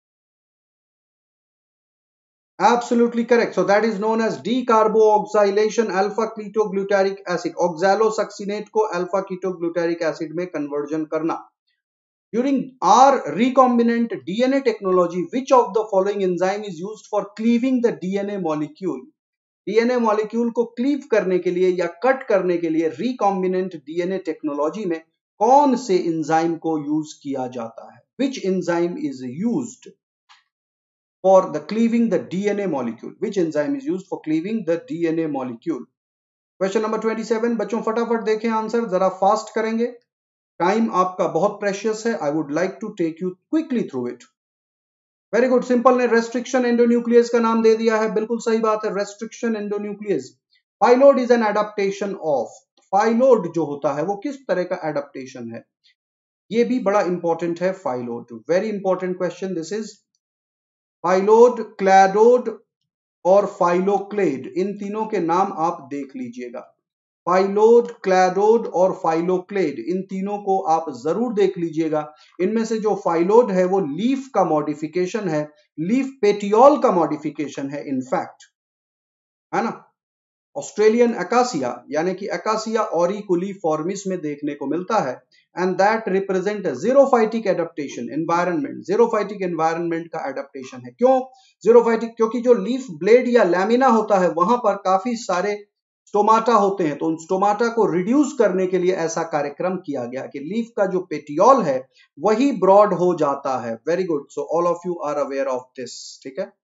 Absolutely correct. So that is known as decarboxylation alpha ketoglutaric acid. Oxalosuccinate को alpha ketoglutaric acid में conversion करना। During our recombinant D N A technology, which of the following enzyme is used for cleaving the D N A molecule? D N A molecule को cleave करने के लिए या cut करने के लिए recombinant D N A technology में कौन से enzyme को use किया जाता है? Which enzyme is used for the cleaving the D N A molecule? Which enzyme is used for cleaving the D N A molecule? Question number twenty seven, बच्चों फटाफट देखें आंसर, जरा फास्ट करेंगे, टाइम आपका बहुत प्रेशियस है। I would like to take you quickly through it. Very good, Simple ने रेस्ट्रिक्शन एंडोन्यूक्लियस का नाम दे दिया है, बिल्कुल सही बात है, restriction endonuclease. Phyllode is an adaptation of, phyllode जो होता है वो किस तरह का एडेप्टेशन है, ये भी बड़ा इंपॉर्टेंट है। Phyllode very important question this is. Phyllode, cladode और फाइलोक्लेड, इन तीनों के नाम आप देख लीजिएगा। फाइलोड, क्लैडोड और फाइलोक्लेड, इन तीनों को आप जरूर देख लीजिएगा। इनमें से जो फाइलोड है वो लीफ का मॉडिफिकेशन है, लीफ पेटियोल का मॉडिफिकेशन है इनफैक्ट, है ना। ऑस्ट्रेलियन एकासिया यानी कि एकासिया ऑरिकुलिफॉर्मिस में देखने को मिलता है, and that represent xerophytic adaptation environment, xerophytic environment का एडेप्टेशन है। क्यों जीरोफाइटिक? क्योंकि जो लीफ ब्लेड या लैमिना होता है वहां पर काफी सारे स्टोमाटा होते हैं, तो उन स्टोमाटा को रिड्यूस करने के लिए ऐसा कार्यक्रम किया गया कि लीफ का जो पेटियोल है वही ब्रॉड हो जाता है। Very good, so all of you are aware of this, ठीक है।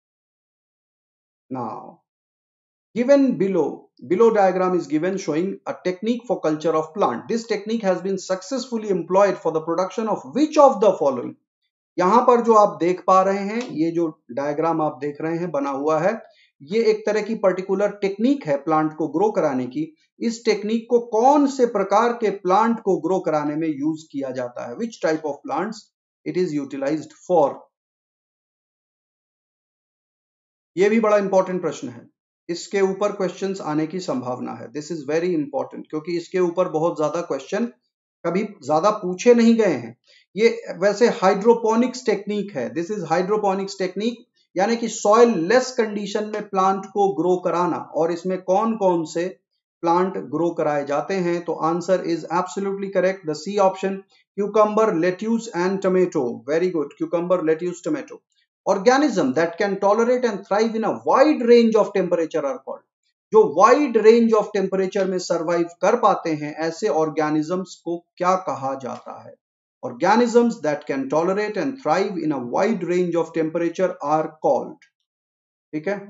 Now given below, below diagram is given showing a technique for culture of plant. This technique has been successfully employed for the production of which of the following? यहां पर जो आप देख पा रहे हैं, ये जो डायग्राम आप देख रहे हैं बना हुआ है, ये एक तरह की पर्टिकुलर टेक्निक है प्लांट को ग्रो कराने की। इस टेक्निक को कौन से प्रकार के प्लांट को ग्रो कराने में यूज किया जाता है? Which type of plants it is utilized for? ये भी बड़ा इंपॉर्टेंट प्रश्न है। इसके ऊपर क्वेश्चंस आने की संभावना है। दिस इज वेरी इंपॉर्टेंट, क्योंकि इसके ऊपर बहुत ज्यादा क्वेश्चन कभी ज्यादा पूछे नहीं गए हैं। ये वैसे हाइड्रोपोनिक्स टेक्निक है। दिस इज हाइड्रोपोनिक्स टेक्निक, यानी कि सॉइल लेस कंडीशन में प्लांट को ग्रो कराना। और इसमें कौन कौन से प्लांट ग्रो कराए जाते हैं? तो answer is absolutely correct, the C option, cucumber, lettuce and tomato. Very good, cucumber, lettuce, tomato. Organism that can tolerate and thrive in a wide range of temperature are called. जो वाइड रेंज ऑफ टेम्परेचर में सरवाइव कर पाते हैं, ऐसे ऑर्गेनिजम्स को क्या कहा जाता है? Organisms that can tolerate and thrive in a wide range of temperature are called. ठीक है,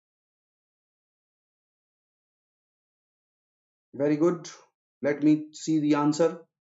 very good, let me see the answer.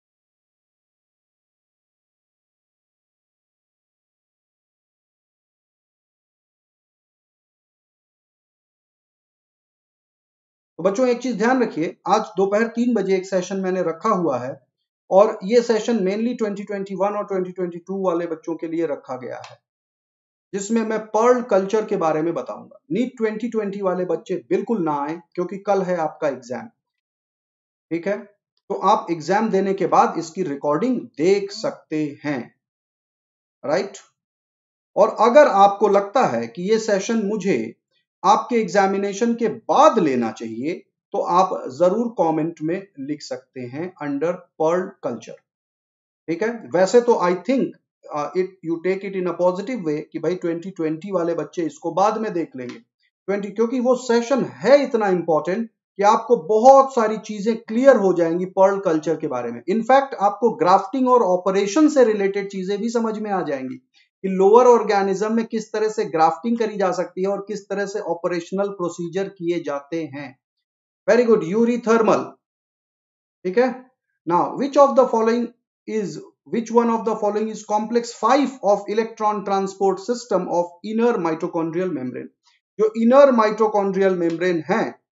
तो बच्चों एक चीज ध्यान रखिए, आज दोपहर तीन बजे एक सेशन मैंने रखा हुआ है, और ये session mainly twenty twenty one और ट्वेंटी ट्वेंटी टू वाले बच्चों के लिए रखा गया है, जिसमें मैं पर्ल कल्चर के बारे में बताऊंगा। नीट ट्वेंटी ट्वेंटी वाले बच्चे बिल्कुल ना आए, क्योंकि कल है आपका एग्जाम। ठीक है, तो आप एग्जाम देने के बाद इसकी रिकॉर्डिंग देख सकते हैं, राइट। और अगर आपको लगता है कि ये सेशन मुझे आपके एग्जामिनेशन के बाद लेना चाहिए, तो आप जरूर कमेंट में लिख सकते हैं अंडर पर्ल कल्चर। ठीक है, वैसे तो I think it you take it in a positive way कि भाई ट्वेंटी ट्वेंटी वाले बच्चे इसको बाद में देख लेंगे। ट्वेंटी, क्योंकि वो सेशन है इतना इंपॉर्टेंट कि आपको बहुत सारी चीजें क्लियर हो जाएंगी पर्ल कल्चर के बारे में। इनफैक्ट आपको ग्राफ्टिंग और ऑपरेशन से रिलेटेड चीजें भी समझ में आ जाएंगी कि लोअर ऑर्गेनिज्म में किस तरह से ग्राफ्टिंग करी जा सकती है और किस तरह से ऑपरेशनल प्रोसीजर किए जाते हैं। Very good, eurythermal. ठीक है, now which of the following is which one of the following is complex five of electron transport system of inner mitochondrial membrane? जो inner mitochondrial membrane है,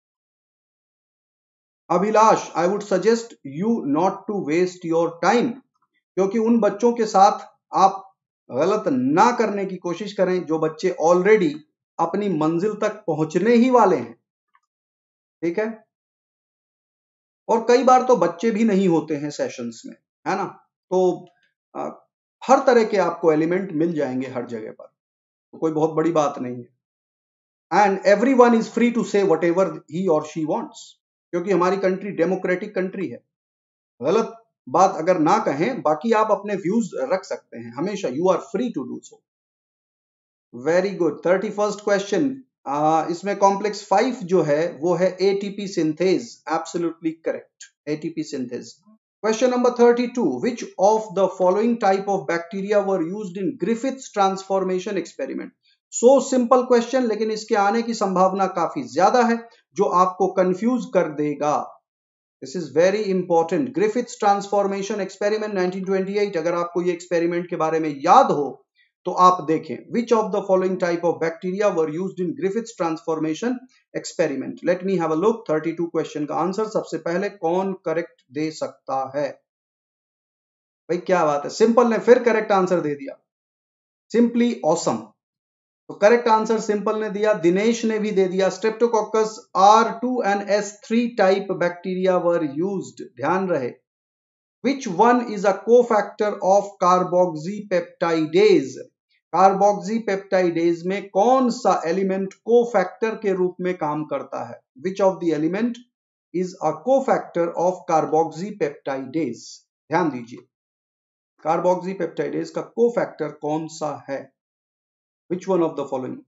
Abhilash, I would suggest you not to waste your time, क्योंकि उन बच्चों के साथ आप गलत ना करने की कोशिश करें जो बच्चे ऑलरेडी अपनी मंजिल तक पहुंचने ही वाले हैं। ठीक है, और कई बार तो बच्चे भी नहीं होते हैं सेशंस में, है ना। तो आ, हर तरह के आपको एलिमेंट मिल जाएंगे हर जगह पर, तो कोई बहुत बड़ी बात नहीं है। And every one is free to say whatever he और शी वॉन्ट्स, क्योंकि हमारी कंट्री डेमोक्रेटिक कंट्री है। गलत बात अगर ना कहें, बाकी आप अपने व्यूज रख सकते हैं हमेशा, you are free to do so. Very good, thirty first question, इसमें कॉम्प्लेक्स फाइव जो है वो है ATP synthase. Absolutely correct, ATP synthase. Question number thirty-two. Which of the following type of bacteria were used in Griffith's transformation experiment? So simple question, लेकिन इसके आने की संभावना काफी ज्यादा है, जो आपको कंफ्यूज कर देगा। This is very important. Griffith's transformation experiment nineteen twenty eight, अगर आपको ये एक्सपेरिमेंट के बारे में याद हो तो आप देखें। Which of the following type of bacteria were used in Griffith's transformation experiment? Let me have a look. Thirty two question का आंसर सबसे पहले कौन करेक्ट दे सकता है? भाई क्या बात है, सिंपल ने फिर करेक्ट आंसर दे दिया, सिंपली ऑसम। तो करेक्ट आंसर सिंपल ने दिया, दिनेश ने भी दे दिया। Streptococcus R two and S three type bacteria were used, ध्यान रहे। Which one is a cofactor of carboxypeptidase? Carboxypeptidase में कौन सा एलिमेंट कोफैक्टर के रूप में काम करता है? Which of the element is a cofactor of carboxypeptidase? ध्यान दीजिए, कार्बोक्सीपेप्टाइडेज का कोफैक्टर कौन सा है? Which one of the following?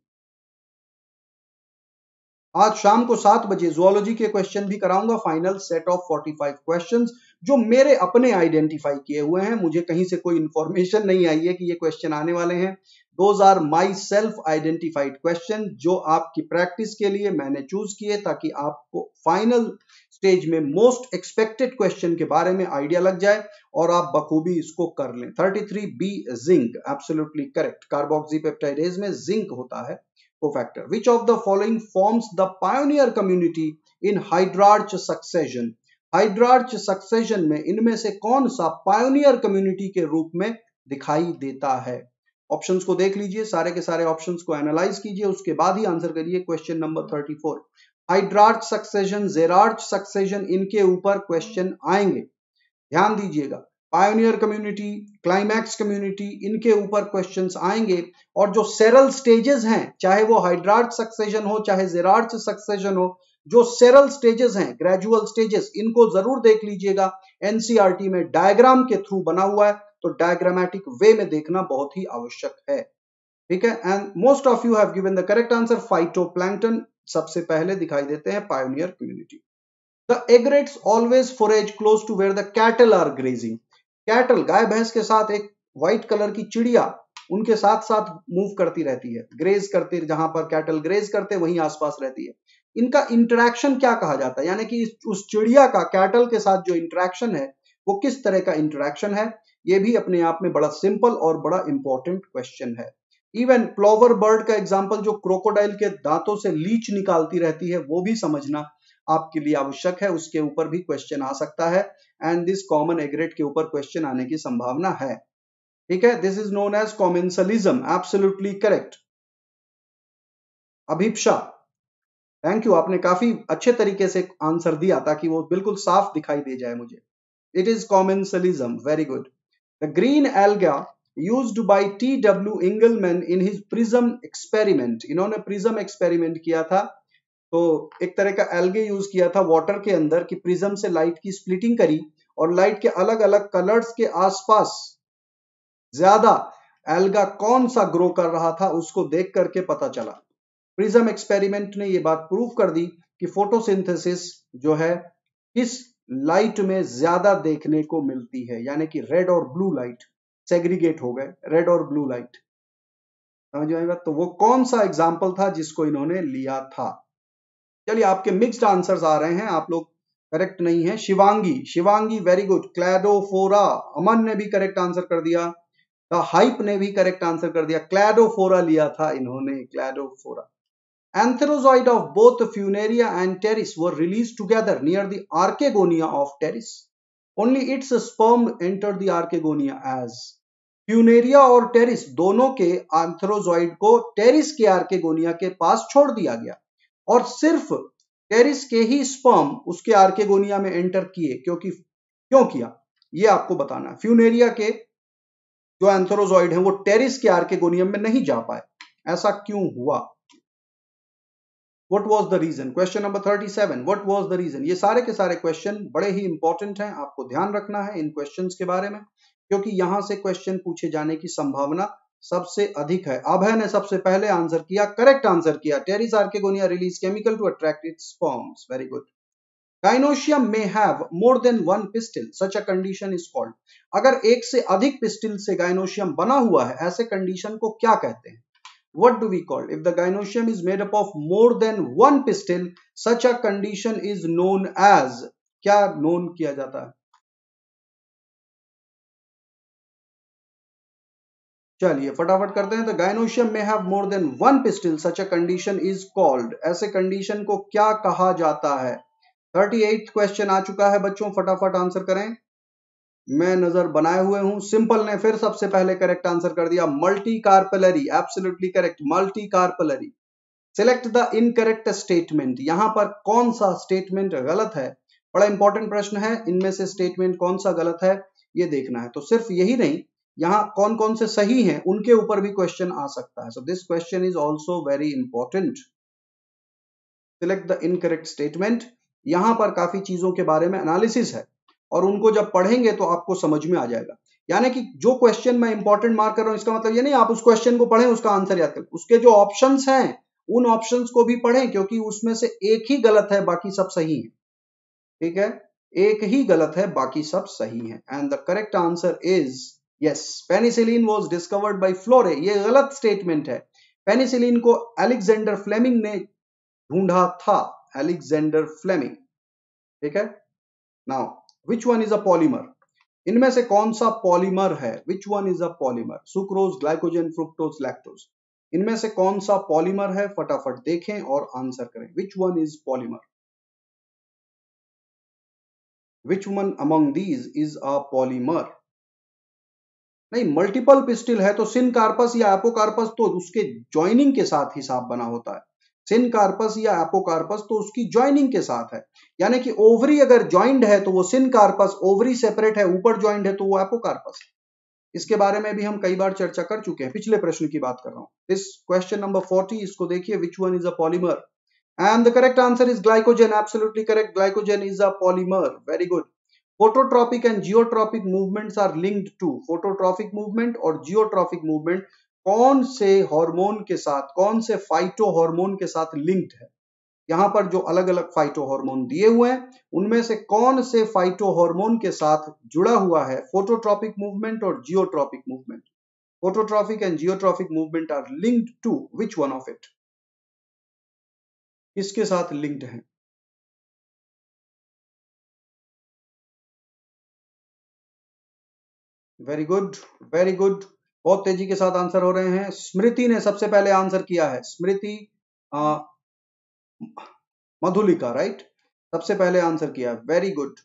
आज शाम को सात बजे जूलॉजी के क्वेश्चन भी कराऊंगा, final set of forty five questions जो मेरे अपने आइडेंटिफाई किए हुए हैं। मुझे कहीं से कोई इंफॉर्मेशन नहीं आई है कि ये क्वेश्चन आने वाले हैं। Those are myself identified question, जो आपकी प्रैक्टिस के लिए मैंने चूज किए, ताकि आपको फाइनल स्टेज में मोस्ट एक्सपेक्टेड क्वेश्चन के बारे में आइडिया लग जाए और आप बखूबी इसको कर लें। Thirty three B, zinc, absolutely correct. Carboxypeptidase में जिंक होता है cofactor. Which of the following forms the pioneer community in Hydrarch succession? Hydrarch succession में इनमें से कौन सा pioneer community के रूप में दिखाई देता है? ऑप्शंस को देख लीजिए, सारे के सारे ऑप्शंस को एनालाइज कीजिए, उसके बाद ही आंसर करिए। Question number thirty four, hydrarch succession, xerarch succession, इनके ऊपर क्वेश्चन आएंगे, ध्यान दीजिएगा। पायोनियर कम्युनिटी, क्लाइमैक्स कम्युनिटी, इनके ऊपर क्वेश्चंस आएंगे। और जो सेरल स्टेजेस हैं, चाहे वो हाइड्रार्च सक्सेशन हो चाहे जेरार्च सक्सेशन हो, जो सेरल स्टेजेस हैं, ग्रेजुअल स्टेजेस, इनको जरूर देख लीजिएगा। एनसीईआरटी में डायग्राम के थ्रू बना हुआ है, तो डायग्रामेटिक वे में देखना बहुत ही आवश्यक है, ठीक है। And most of you have given the correct answer, phytoplankton सबसे पहले दिखाई देते हैं, pioneer community. The egrets always forage close to where the cattle are grazing. Cattle, गाय भैंस के साथ एक व्हाइट कलर की चिड़िया उनके साथ साथ मूव करती रहती है, ग्रेज करती, जहां पर कैटल ग्रेज करते वहीं आसपास रहती है। इनका इंटरेक्शन क्या कहा जाता है, यानी कि उस चिड़िया का कैटल के साथ जो इंटरेक्शन है वो किस तरह का इंटरेक्शन है, ये भी अपने आप में बड़ा सिंपल और बड़ा इंपॉर्टेंट क्वेश्चन है। इवन प्लोवर बर्ड का एग्जाम्पल, जो क्रोकोडाइल के दांतों से लीच निकालती रहती है, वो भी समझना आपके लिए आवश्यक है, उसके ऊपर भी क्वेश्चन आ सकता है। एंड दिस कॉमन एग्रेट के ऊपर क्वेश्चन आने की संभावना है, ठीक है। This is known as commensalism, absolutely correct. Abhipsa, thank you, आपने काफी अच्छे तरीके से आंसर दिया ताकि वो बिल्कुल साफ दिखाई दे जाए मुझे। It is commensalism, very good. The green alga used by T W Engelmann in his prism experiment, इन्होंने प्रिज्म एक्सपेरिमेंट किया था, तो एक तरह का एल्गे यूज किया था वाटर के अंदर कि प्रिज्म से लाइट की स्प्लिटिंग करी और लाइट के अलग अलग कलर्स के आसपास ज्यादा एल्गा कौन सा ग्रो कर रहा था उसको देख करके पता चला। प्रिज्म एक्सपेरिमेंट ने ये बात प्रूव कर दी कि फोटोसिंथेसिस जो है किस लाइट में ज्यादा देखने को मिलती है, यानी कि रेड और ब्लू लाइट सेग्रीगेट हो गए, रेड और ब्लू लाइट, समझ में आएगा। तो वो कौन सा एग्जाम्पल था जिसको इन्होंने लिया था। चलिए, आपके मिक्स्ड आंसर्स आ रहे हैं, आप लोग करेक्ट नहीं है। Shivangi, Shivangi very good. Cladophora, Aman ने भी करेक्ट आंसर कर दिया। द हाइप ने भी करेक्ट आंसर कर दिया, क्लैडोफोरा लिया था इन्होंने, Cladophora. Antherozoid of both Funaria and Pteris were release together near the archegonia of Pteris, only its sperm enter the archegonia as. Funaria और टेरिस दोनों के एंथेरोजॉइड को टेरिस के आर्केगोनिया के पास छोड़ दिया गया और सिर्फ टेरिस के ही स्पर्म उसके आर्केगोनिया में एंटर किए, क्योंकि क्यों किया ये आपको बताना है। फ्यूनेरिया के जो एंथेरोजॉइड हैं वो टेरिस के आर्केगोनियम में नहीं जा पाए, ऐसा क्यों हुआ, what was the reason. Question number thirty seven, what was the reason. ये सारे के सारे क्वेश्चन बड़े ही इंपॉर्टेंट हैं, आपको ध्यान रखना है इन क्वेश्चंस के बारे में, क्योंकि यहां से क्वेश्चन पूछे जाने की संभावना सबसे अधिक है। अभय ने सबसे पहले आंसर किया, करेक्ट आंसर किया, Pteris archegonia release chemical to attract its sperms, very good. Gynoecium may have more than one pistil, such a condition is called। अगर एक से अधिक पिस्टिल से गाइनोशियम बना हुआ है, ऐसे कंडीशन को क्या कहते हैं। What do we call? If the gynoecium is made up of more than one pistil, such a condition is known as, क्या known किया जाता है। चलिए फटाफट करते हैं। तो गाइनोशियम में have more than one pistil, such a condition is called, ऐसे कंडीशन को क्या कहा जाता है। थर्टी एट क्वेश्चन आ चुका है बच्चों, फटाफट आंसर करें, मैं नजर बनाए हुए हूं। सिंपल ने फिर सबसे पहले करेक्ट आंसर कर दिया, multicarpellary, absolutely correct, multicarpellary. Select the incorrect statement, यहां पर कौन सा स्टेटमेंट गलत है, बड़ा इंपॉर्टेंट प्रश्न है, इनमें से स्टेटमेंट कौन सा गलत है ये देखना है। तो सिर्फ यही नहीं, यहां कौन कौन से सही हैं उनके ऊपर भी क्वेश्चन आ सकता है। So this question is also very important. Select the incorrect statement, यहां पर काफी चीजों के बारे में एनालिसिस है और उनको जब पढ़ेंगे तो आपको समझ में आ जाएगा। यानी कि जो क्वेश्चन मैं इंपॉर्टेंट मार्क कर रहा हूं, इसका मतलब ये नहीं आप उस क्वेश्चन को पढ़ें उसका आंसर याद करें, उसके जो ऑप्शंस हैं उन ऑप्शंस को भी पढ़ें, क्योंकि उसमें से एक ही गलत है बाकी सब सही है, ठीक है, एक ही गलत है बाकी सब सही है। And the correct answer is yes, penicillin was discovered by Florey, ये गलत स्टेटमेंट है। पेनिसिलिन को अलेक्जेंडर फ्लेमिंग ने ढूंढा था, अलेक्जेंडर फ्लेमिंग, ठीक है। Now which one is a polymer, इनमें से कौन सा पॉलीमर है, which one is a polymer, sucrose, glycogen, fructose, lactose, इनमें से कौन सा पॉलीमर है, फटाफट देखें और आंसर करें, which one is polymer, which one among these is a polymer. नहीं, मल्टीपल पिस्टिल है तो सिनकार्पस या एपोकार्पस तो उसके ज्वाइनिंग के साथ हिसाब बना होता है। सिनकार्पस या एपोकार्पस तो उसकी ज्वाइनिंग के साथ है, यानी कि ओवरी अगर ज्वाइंड है तो वो सिनकार्पस, ओवरी सेपरेट है ऊपर ज्वाइंड है तो वो एपोकार्पस। इसके बारे में भी हम कई बार चर्चा कर चुके हैं, पिछले प्रश्न की बात कर रहा हूं। इस क्वेश्चन नंबर फोर्टी, इसको देखिए, which one is a polymer? And the correct answer is glycogen, absolutely correct, glycogen is a polymer, very good. Phototropic and geotropic movements are linked to, phototropic movement और जियोट्रॉपिक मूवमेंट कौन से हार्मोन के साथ, कौन से फाइटो हार्मोन के साथ लिंक्ड है? यहां पर जो अलग अलग फाइटो हार्मोन दिए हुए हैं उनमें से कौन से फाइटो हार्मोन के साथ जुड़ा हुआ है फोटोट्रॉपिक मूवमेंट और geotropic movement? Phototropic and geotropic movement are linked to which one of it? किसके साथ लिंक्ड है? वेरी गुड, वेरी गुड, बहुत तेजी के साथ आंसर हो रहे हैं। स्मृति ने सबसे पहले आंसर किया है, स्मृति आ, मधुलिका, राइट, सबसे पहले आंसर किया, वेरी गुड।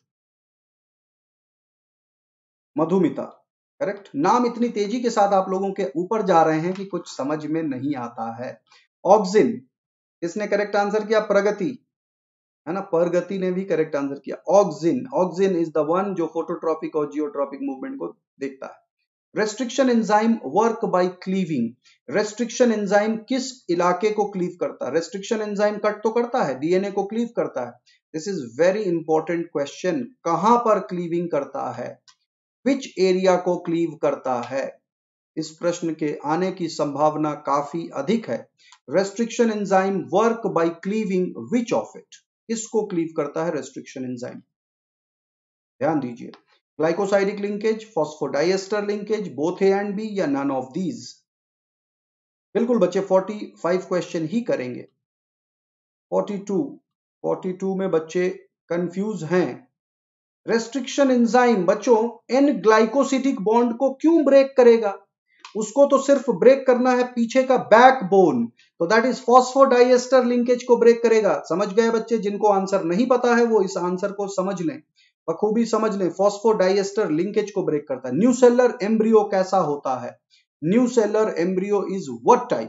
मधुमिता, करेक्ट। नाम इतनी तेजी के साथ आप लोगों के ऊपर जा रहे हैं कि कुछ समझ में नहीं आता है। ऑक्सिन, किसने करेक्ट आंसर किया? प्रगति, है ना, प्रगति ने भी करेक्ट आंसर किया। Auxin, auxin is the one जो फोटोट्रॉपिक और जियोट्रॉपिक मूवमेंट को देखता है। Restriction enzyme work by cleaving, restriction enzyme किस इलाके को क्लीव करता है? रेस्ट्रिक्शन एंजाइम कट तो करता है, डीएनए को क्लीव करता है। This is very important question, कहां पर क्लीविंग करता है, विच एरिया को क्लीव करता है? इस प्रश्न के आने की संभावना काफी अधिक है। Restriction enzyme work by cleaving which of it, किसको क्लीव करता है रेस्ट्रिक्शन एंजाइम? ध्यान दीजिए, glycosidic linkage, phosphodiester linkage, both A and B, या नन ऑफ दीज? बिल्कुल बच्चे, पैंतालीस क्वेश्चन ही करेंगे। बयालीस, बयालीस में बच्चे कंफ्यूज हैं। रेस्ट्रिक्शन एंजाइम बच्चों एन ग्लाइकोसिडिक बॉन्ड को क्यों ब्रेक करेगा? उसको तो सिर्फ ब्रेक करना है पीछे का बैकबोन, तो दैट इज फॉस्फोडाइएस्टर लिंकेज को ब्रेक करेगा। समझ गए बच्चे? जिनको आंसर नहीं पता है वो इस आंसर को समझ लें, बखूबी समझ लें। फॉस्फोडाइएस्टर लिंकेज को ब्रेक करता है। न्यू सेलर एम्ब्रियो कैसा होता है? Nucellar embryo is what type?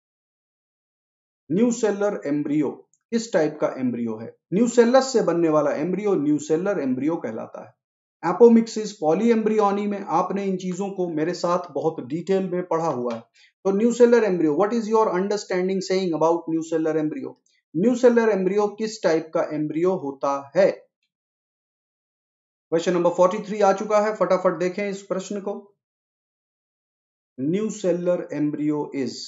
Nucellar embryo किस टाइप का एम्ब्रियो है? न्यूसेलस से बनने वाला एम्ब्रियो न्यू सेलर एम्ब्रियो कहलाता है। एपोमिक्सिस, पॉलीएम्ब्रियोनी में आपने इन चीजों को मेरे साथ बहुत डिटेल में पढ़ा हुआ है। तो nucellar embryo, what is your understanding saying about nucellar embryo? Nucellar embryo किस टाइप का एम्ब्रियो होता है? क्वेश्चन नंबर तैंतालीस आ चुका है, फटाफट देखें इस प्रश्न को। Nucellar embryo is,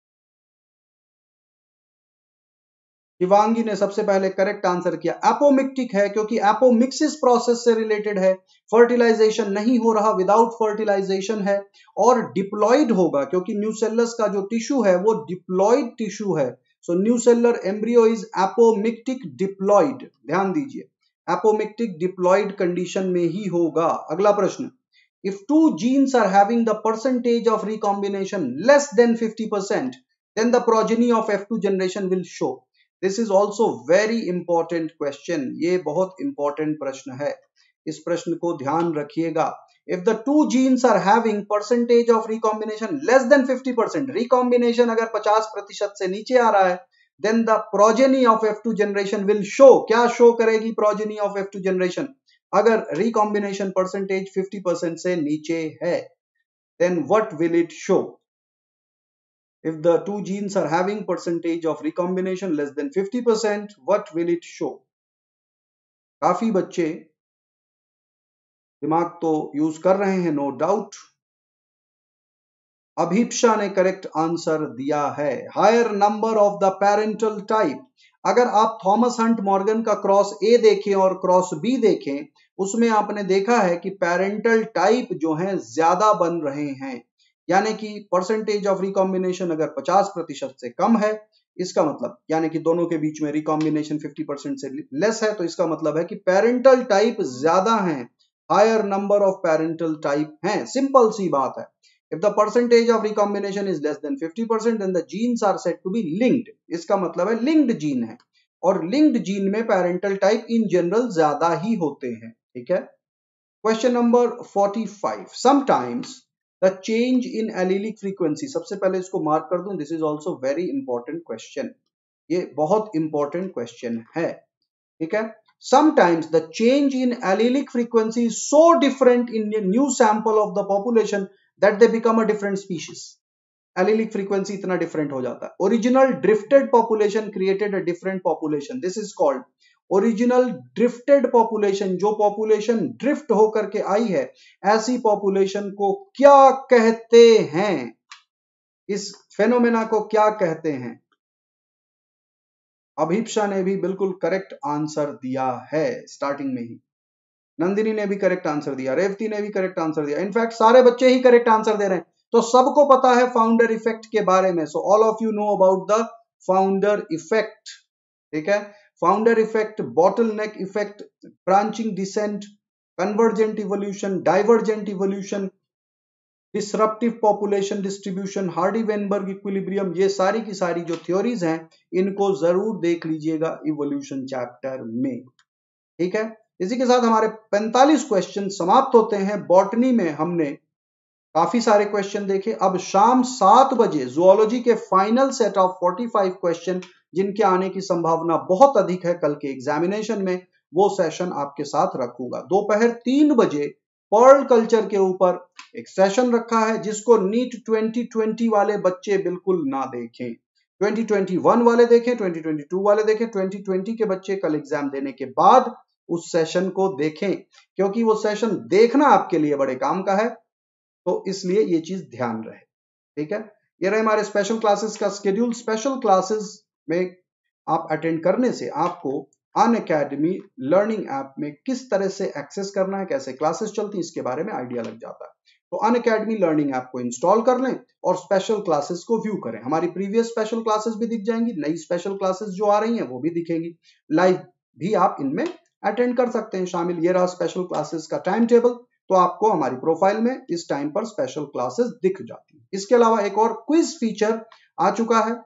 Shivangi ने सबसे पहले करेक्ट आंसर किया, एपोमिक्टिक है, क्योंकि एपोमिक्सिस प्रोसेस से रिलेटेड है। फर्टिलाइजेशन नहीं हो रहा, विदाउट फर्टिलाइजेशन है, और डिप्लॉइड होगा क्योंकि न्यूसेलस का जो टिश्यू है वो डिप्लॉइड टिश्यू है। So nucellar embryo is apomictic diploid. ध्यान दीजिए, एपोमिक्टिक डिप्लॉइड कंडीशन में ही होगा। अगला प्रश्न, if two genes are having the percentage of recombination less than fifty percent, then the progeny of F two generation will show. This is also very important question. ये बहुत important प्रश्न है, इस प्रश्न को ध्यान रखिएगा। If the two genes are having percentage of recombination less than fifty percent, recombination अगर पचास प्रतिशत से नीचे आ रहा है, then the progeny of F two generation will show. क्या show करेगी progeny of F two generation? अगर recombination percentage fifty percent से नीचे है, then what will it show? If the two genes are having percentage of recombination less than fifty percent, what will it show? काफी बच्चे दिमाग तो यूज कर रहे हैं, नो डाउट। अभीप्सा ने करेक्ट आंसर दिया है, higher number of the parental type. अगर आप थॉमस हंट मॉर्गन का क्रॉस ए देखें और क्रॉस बी देखें, उसमें आपने देखा है कि पेरेंटल टाइप जो हैं ज्यादा बन रहे हैं, यानी कि परसेंटेज ऑफ रिकॉम्बिनेशन अगर पचास प्रतिशत से कम है, इसका मतलब यानी कि दोनों के बीच में रिकॉम्बिनेशन पचास परसेंट से लेस है, तो इसका मतलब है कि पेरेंटल टाइप ज्यादा हैं, higher number of parental type हैं। सिंपल सी बात है। If the percentage of recombination is less than fifty percent, then the genes are said to be linked. इसका मतलब है linked gene है, और linked gene में parental type in general ज्यादा ही होते हैं। ठीक है। Question number forty-five. Sometimes the change in allelic frequency, सबसे पहले इसको मार्क कर दूं, this is also very important question, ये बहुत इंपॉर्टेंट क्वेश्चन है, ठीक है। Sometimes the change in allelic frequency is so different in a new sample of the population that they become a different species. Allelic frequency इतना different हो जाता है। Original drifted population created a different population. This is called original drifted population. जो population drift होकर के आई है, ऐसी population को क्या कहते हैं? इस phenomena को क्या कहते हैं? अभीप्सा ने भी बिल्कुल करेक्ट आंसर दिया है स्टार्टिंग में ही, नंदिनी ने भी करेक्ट आंसर दिया, रेवती ने भी करेक्ट आंसर दिया, इनफैक्ट सारे बच्चे ही करेक्ट आंसर दे रहे हैं, तो सबको पता है फाउंडर इफेक्ट के बारे में। So all of you know about the founder effect, ठीक है। Founder effect, bottleneck effect, branching descent, convergent evolution, divergent evolution, disruptive population distribution, Hardy Weinberg equilibrium, ये सारी की सारी जो थ्योरीज हैं इनको जरूर देख लीजिएगा इवोल्यूशन चैप्टर में, ठीक है। इसी के साथ हमारे पैंतालीस क्वेश्चन समाप्त होते हैं। बॉटनी में हमने काफी सारे क्वेश्चन देखे। अब शाम सात बजे जूलॉजी के फाइनल सेट ऑफ पैंतालीस क्वेश्चन जिनके आने की संभावना बहुत अधिक है कल के एग्जामिनेशन में, वो सेशन आपके साथ रखूंगा। दोपहर तीन बजे पर्ल कल्चर के ऊपर एक सेशन रखा है जिसको नीट ट्वेंटी ट्वेंटी वाले बच्चे बिल्कुल ना देखें, ट्वेंटी ट्वेंटी वन वाले देखें, ट्वेंटी ट्वेंटी टू वाले देखें, ट्वेंटी ट्वेंटी के बच्चे कल एग्जाम देने के बाद उस सेशन को देखें, क्योंकि वो सेशन देखना आपके लिए बड़े काम का है, तो इसलिए ये चीज ध्यान रहे, ठीक है। ये रहे हमारे स्पेशल क्लासेस का स्केड्यूल। स्पेशल क्लासेस में आप अटेंड करने से आपको अनअकैडमी लर्निंग ऐप में किस तरह से एक्सेस करना है, कैसे क्लासेस चलती है, इसके बारे में आइडिया लग जाता है। तो अनअकैडमी लर्निंग ऐप को इंस्टॉल कर लें और स्पेशल क्लासेस को व्यू करें। हमारी प्रीवियस स्पेशल क्लासेस भी दिख जाएंगी, नई स्पेशल क्लासेस जो आ रही हैं वो भी दिखेंगी, लाइव भी आप इनमें अटेंड कर सकते हैं शामिल। ये रहा स्पेशल क्लासेस का टाइम टेबल, तो आपको हमारी प्रोफाइल में इस टाइम पर स्पेशल क्लासेस दिख जाती है। इसके अलावा एक और क्विज फीचर आ चुका है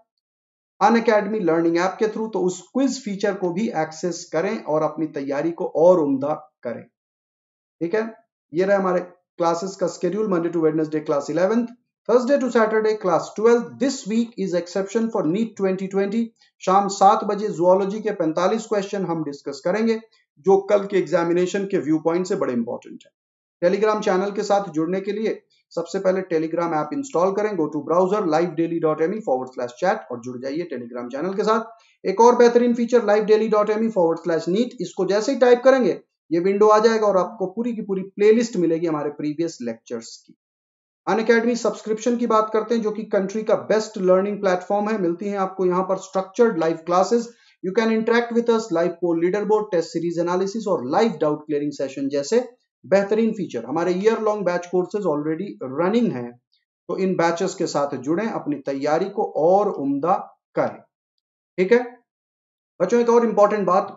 अनअकैडमी लर्निंग ऐप के थ्रू, तो उस क्विज फीचर को भी एक्सेस करें और अपनी तैयारी को और उम्दा करें, ठीक है। ये रहा हमारे क्लासेस का schedule. Monday to Wednesday class eleventh, Thursday to Saturday class twelfth. This week is exception for NEET twenty twenty. शाम सात बजे जूलॉजी के पैंतालीस क्वेश्चन हम डिस्कस करेंगे जो कल के एग्जामिनेशन के व्यू पॉइंट से बड़े इंपॉर्टेंट है। टेलीग्राम चैनल के साथ जुड़ने के लिए सबसे पहले टेलीग्राम ऐप इंस्टॉल करें, go to browser live daily dot M E forward slash chat और जुड़ जाइए टेलीग्राम चैनल के साथ। एक और बेहतरीन feature live daily dot M E forward slash NEET, इसको जैसे ही टाइप करेंगे ये विंडो आ जाएगा और आपको पूरी की पूरी प्लेलिस्ट मिलेगी हमारे प्रीवियस लेक्चर्स की। अनअकैडमी सब्सक्रिप्शन की बात करते हैं जो कि कंट्री का बेस्ट लर्निंग प्लेटफॉर्म है। मिलती हैं आपको यहाँ पर structured live classes, you can interact with us, live poll leader board, test series analysis और लाइव डाउट क्लियरिंग सेशन जैसे बेहतरीन फीचर। हमारे year long batch courses already running हैं, तो इन बैचेस के साथ जुड़ें, अपनी तैयारी को और उम्दा करें, ठीक है बच्चों। एक और इंपॉर्टेंट बात,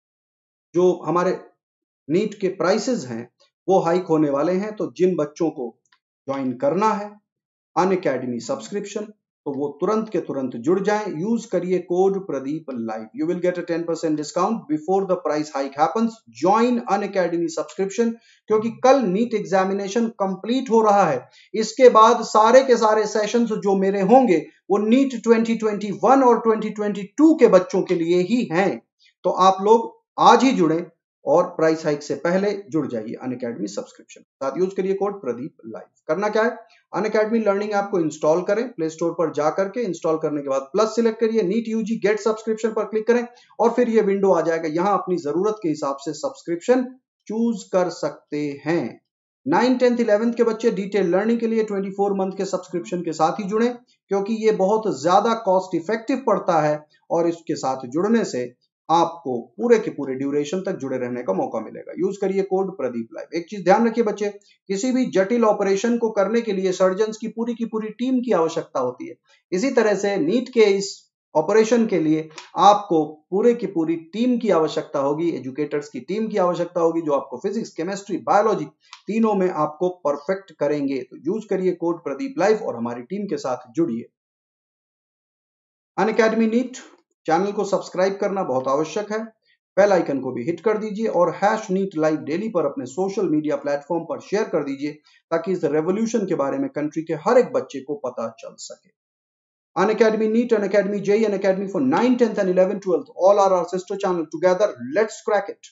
जो हमारे नीट के प्राइसेस हैं वो हाइक होने वाले हैं, तो जिन बच्चों को ज्वाइन करना है अनअकैडमी सब्सक्रिप्शन तो वो तुरंत के तुरंत जुड़ जाएं। यूज करिए code Pradeep live, you will get a ten percent discount before the price hike happens. Join Unacademy subscription, क्योंकि कल नीट एग्जामिनेशन कंप्लीट हो रहा है, इसके बाद सारे के सारे सेशंस जो मेरे होंगे वो नीट ट्वेंटी ट्वेंटी वन और ट्वेंटी ट्वेंटी टू के बच्चों के लिए ही हैं। तो आप लोग आज ही जुड़ें और प्राइस हाइक से पहले जुड़ जाइए अनअकैडमी सब्सक्रिप्शन साथ। यूज करिए कोड प्रदीप लाइव। करना क्या है, अनअकैडमी लर्निंग ऐप को इंस्टॉल करें, प्ले स्टोर पर जाकर के इंस्टॉल करने के बाद प्लस सिलेक्ट करिए, नीट यूजी गेट सब्सक्रिप्शन पर क्लिक करें और फिर ये विंडो आ जाएगा। यहां अपनी जरूरत के हिसाब से सब्सक्रिप्शन चूज कर सकते हैं। नाइन टेंथ इलेवेंथ के बच्चे डिटेल लर्निंग के लिए चौबीस मंथ के सब्सक्रिप्शन के साथ ही जुड़े, क्योंकि ये बहुत ज्यादा कॉस्ट इफेक्टिव पड़ता है और इसके साथ जुड़ने से आपको पूरे के पूरे ड्यूरेशन तक जुड़े रहने का मौका मिलेगा। यूज करिए कोड प्रदीप लाइव। एक चीज ध्यान रखिए बच्चे, किसी भी जटिल ऑपरेशन को करने के लिए सर्जन्स की पूरी की पूरी टीम की आवश्यकता होती है। इसी तरह से नीट के इस ऑपरेशन के लिए आपको पूरे की पूरी टीम की आवश्यकता होगी, एजुकेटर्स की टीम की आवश्यकता होगी जो आपको फिजिक्स, केमिस्ट्री, बायोलॉजी तीनों में आपको परफेक्ट करेंगे। तो यूज करिए कोड प्रदीप लाइव और हमारी टीम के साथ जुड़िए। अनअकैडमी नीट चैनल को सब्सक्राइब करना बहुत आवश्यक है। बेल आइकन को भी हिट कर दीजिए और हैश नीट लाइव डेली पर अपने सोशल मीडिया प्लेटफॉर्म पर शेयर कर दीजिए ताकि इस रेवोल्यूशन के बारे में कंट्री के हर एक बच्चे को पता चल सके। Unacademy NEET, Unacademy J E E, Unacademy for nine, tenth and eleven, twelfth. All are our sister channel. Together, let's crack it.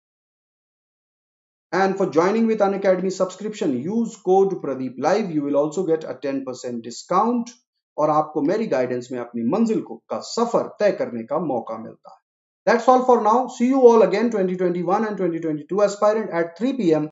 And for joining with Unacademy subscription, use code Pradeep Live. You will also get a ten percent discount. और आपको मेरी गाइडेंस में अपनी मंजिल को का सफर तय करने का मौका मिलता है। That's all for now. See you all again twenty twenty-one and twenty twenty-two aspirant at three p m